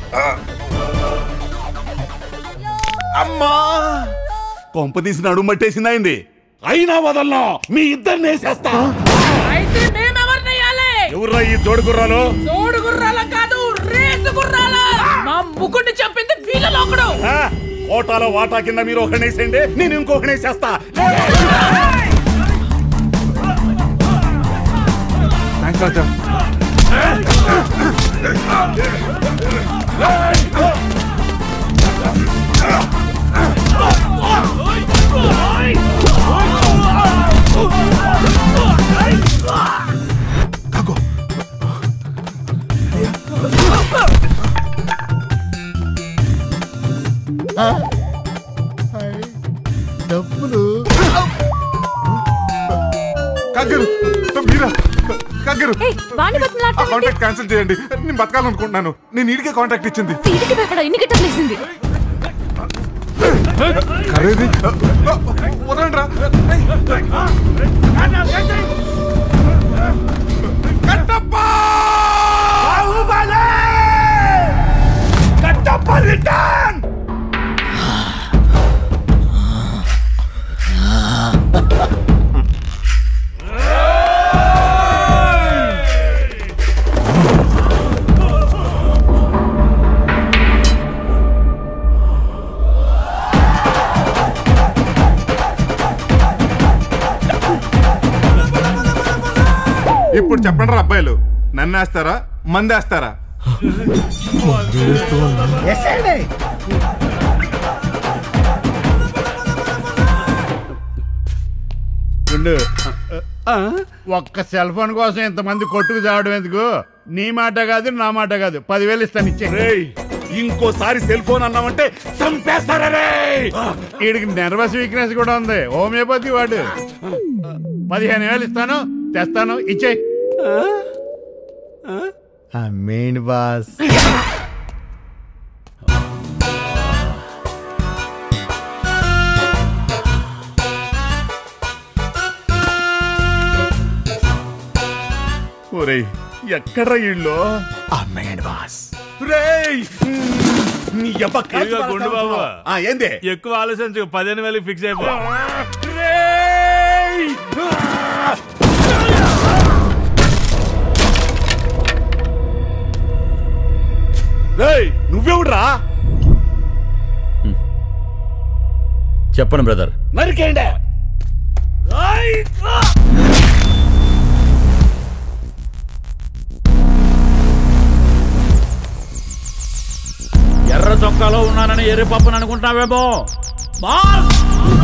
అమ్మా, కొంప తీసి నడుము పట్టేసింది. అయినా వదలను, మీ ఇద్దరిని వేసేస్తా. అయితే మేమెవరినెయ్యాలి? ఎవర్రా ఈ జోడు గుర్రాలు? జోడు గుర్రాల కాదు, రేసు గుర్రాల. మా ముగ్గురిని చెప్పింది వీళ్ళలో ఒకడు. కోటాలో వాటా కింద మీరు ఒకనేసేయండి, నేను ఇంకొకనేసేస్తా. థాంక్స్ రాజా. డబ్బులు కగ్గరు, మీరా? కగ్గరు, కాంటాక్ట్ క్యాన్సిల్ చేయండి. నేను బతకాలనుకుంటున్నాను. నేను ఈడికే కాంటాక్ట్ ఇచ్చింది. ఖరీదు వదలండి రా. కట్టప్ప, కట్టప్ప రిటర్న్. ఇప్పుడు చెప్పండి రా అబ్బాయిలు, నన్ను వేస్తారా మందేస్తారా? ఒక్క సెల్ ఫోన్ కోసం ఇంతమంది కొట్టుకు చావడం ఎందుకు? నీ మాట కాదు నా మాట కాదు, పదివేలు ఇస్తాను ఇచ్చే. ఇంకోసారి సెల్ ఫోన్ అన్నామంటే చంపేస్తారే. వీడికి నర్వస్ వీక్నెస్ కూడా ఉంది, హోమియోపతి వాడు. పదిహేను వేలు ఇస్తాను, తెస్తాను, ఇచ్చే. మెయిన్ బాస్ ఒరేయ్ ఎక్కడ ఇళ్ళు? మెయిన్ బాస్ రేయ్ నీ యబ్బ ఇదిగో గుండు బాబు. ఆ ఏంది? ఎక్కువ ఆలోచించు, పదిహేను వేలు ఫిక్స్ అయిపో. రేయ్ నువ్వెవడ్రా? చెప్పను బ్రదర్. నరికేండే. ఎర్ర చొక్కాలో ఉన్నానని ఎర్రి పప్పని అనుకుంటావేమో. బాస్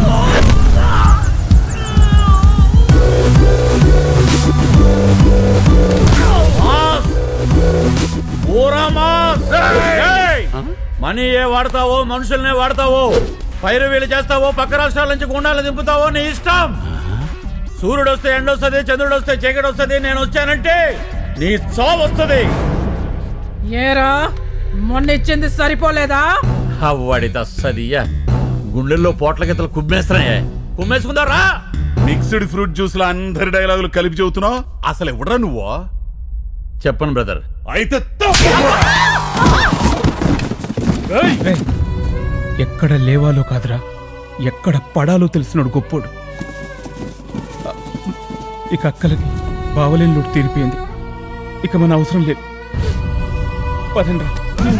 మనీ ఏ వాడతావో మనుషుల్నే వాడతావో, పైరువీలు చేస్తావో, పక్క రాష్ట్రాల నుంచి గుండాలు దింపుతావో నీ ఇష్టం. సూర్యుడు వస్తే ఎండ వస్తుంది, చంద్రుడు వస్తే చీకటి వస్తుంది, నేను వచ్చానంటే నీ చావు వస్తుంది. ఏరా మొన్న ఇచ్చింది సరిపోలేదా? అవ్వడి తస్సదియ్యా, గుండెల్లో పోట్ల గిత్తలు కుమ్మేస్తున్నాయే. కుమ్మేసుకుందారా? మిక్స్డ్ ఫ్రూట్ జ్యూస్ లో అందరి డైలాగులు కలిపి చెబుతున్నావు. అసలు ఎవడరా నువ్వు? చెప్పను బ్రదర్. అయితే ఎక్కడ లేవాలో కాదురా, ఎక్కడ పడాలో తెలిసినోడు గొప్పోడు. ఇక అక్కలకి బావలేని లోటు తీరిపోయింది, ఇక మన అవసరం లేదు. పదండ్రా.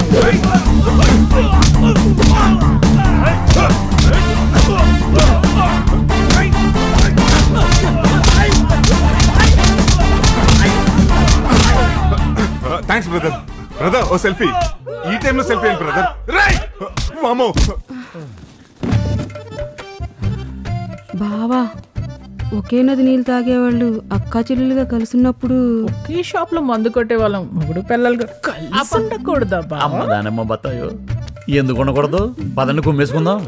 Thanks brother. బ్రదర్ ఓ సెల్ఫీ. ఈ టైంలో సెల్ఫీ ఏంటి బ్రదర్? రైట్ మామో. బావా, ఒకే నది నీళ్ళు తాగేవాళ్ళు అక్కా చెల్లెలుగా కలిసినప్పుడు ఒకే షాప్ లో మందు కొట్టే వాళ్ళం మొగుడు పిల్లలుగా కలిసి ఉండకూడదా? అమ్మ దానమ్మ బత్తాయో, ఎందుకు ఉండకూడదు? పదండి కుమ్మేసుకుందాం.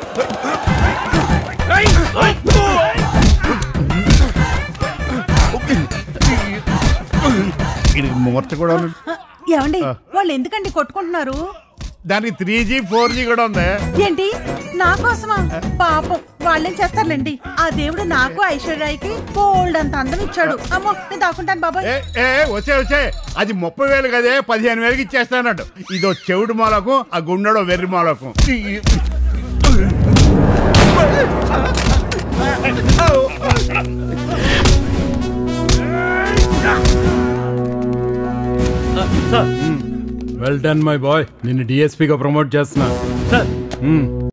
మూర్చ కూడా ఏమండి వాళ్ళు ఎందుకండి కొట్టుకుంటున్నారు? దానికి త్రీ జీ ఫోర్ జీ కూడా ఉంది. ఏంటి నా కోసమా? పాపం వాళ్ళేం చేస్తారులేండి. ఆ దేవుడు నాకు ఐశ్వర్యాకి బోల్డ్ అంత అందం ఇచ్చాడు. అమ్మో నేను దాక్కుంటాను బాబాయ్. ఏ వచ్చే వచ్చే అది ముప్పై వేలు కదే, పదిహేను వేలకి ఇచ్చేస్తానట్టు. ఇదో చెవుడు మూలకు, ఆ గుండెడో వెర్రి మూలకు. వెల్ డన్ మై బాయ్, నిన్ను డిఎస్పీగా ప్రమోట్ చేస్తున్నా.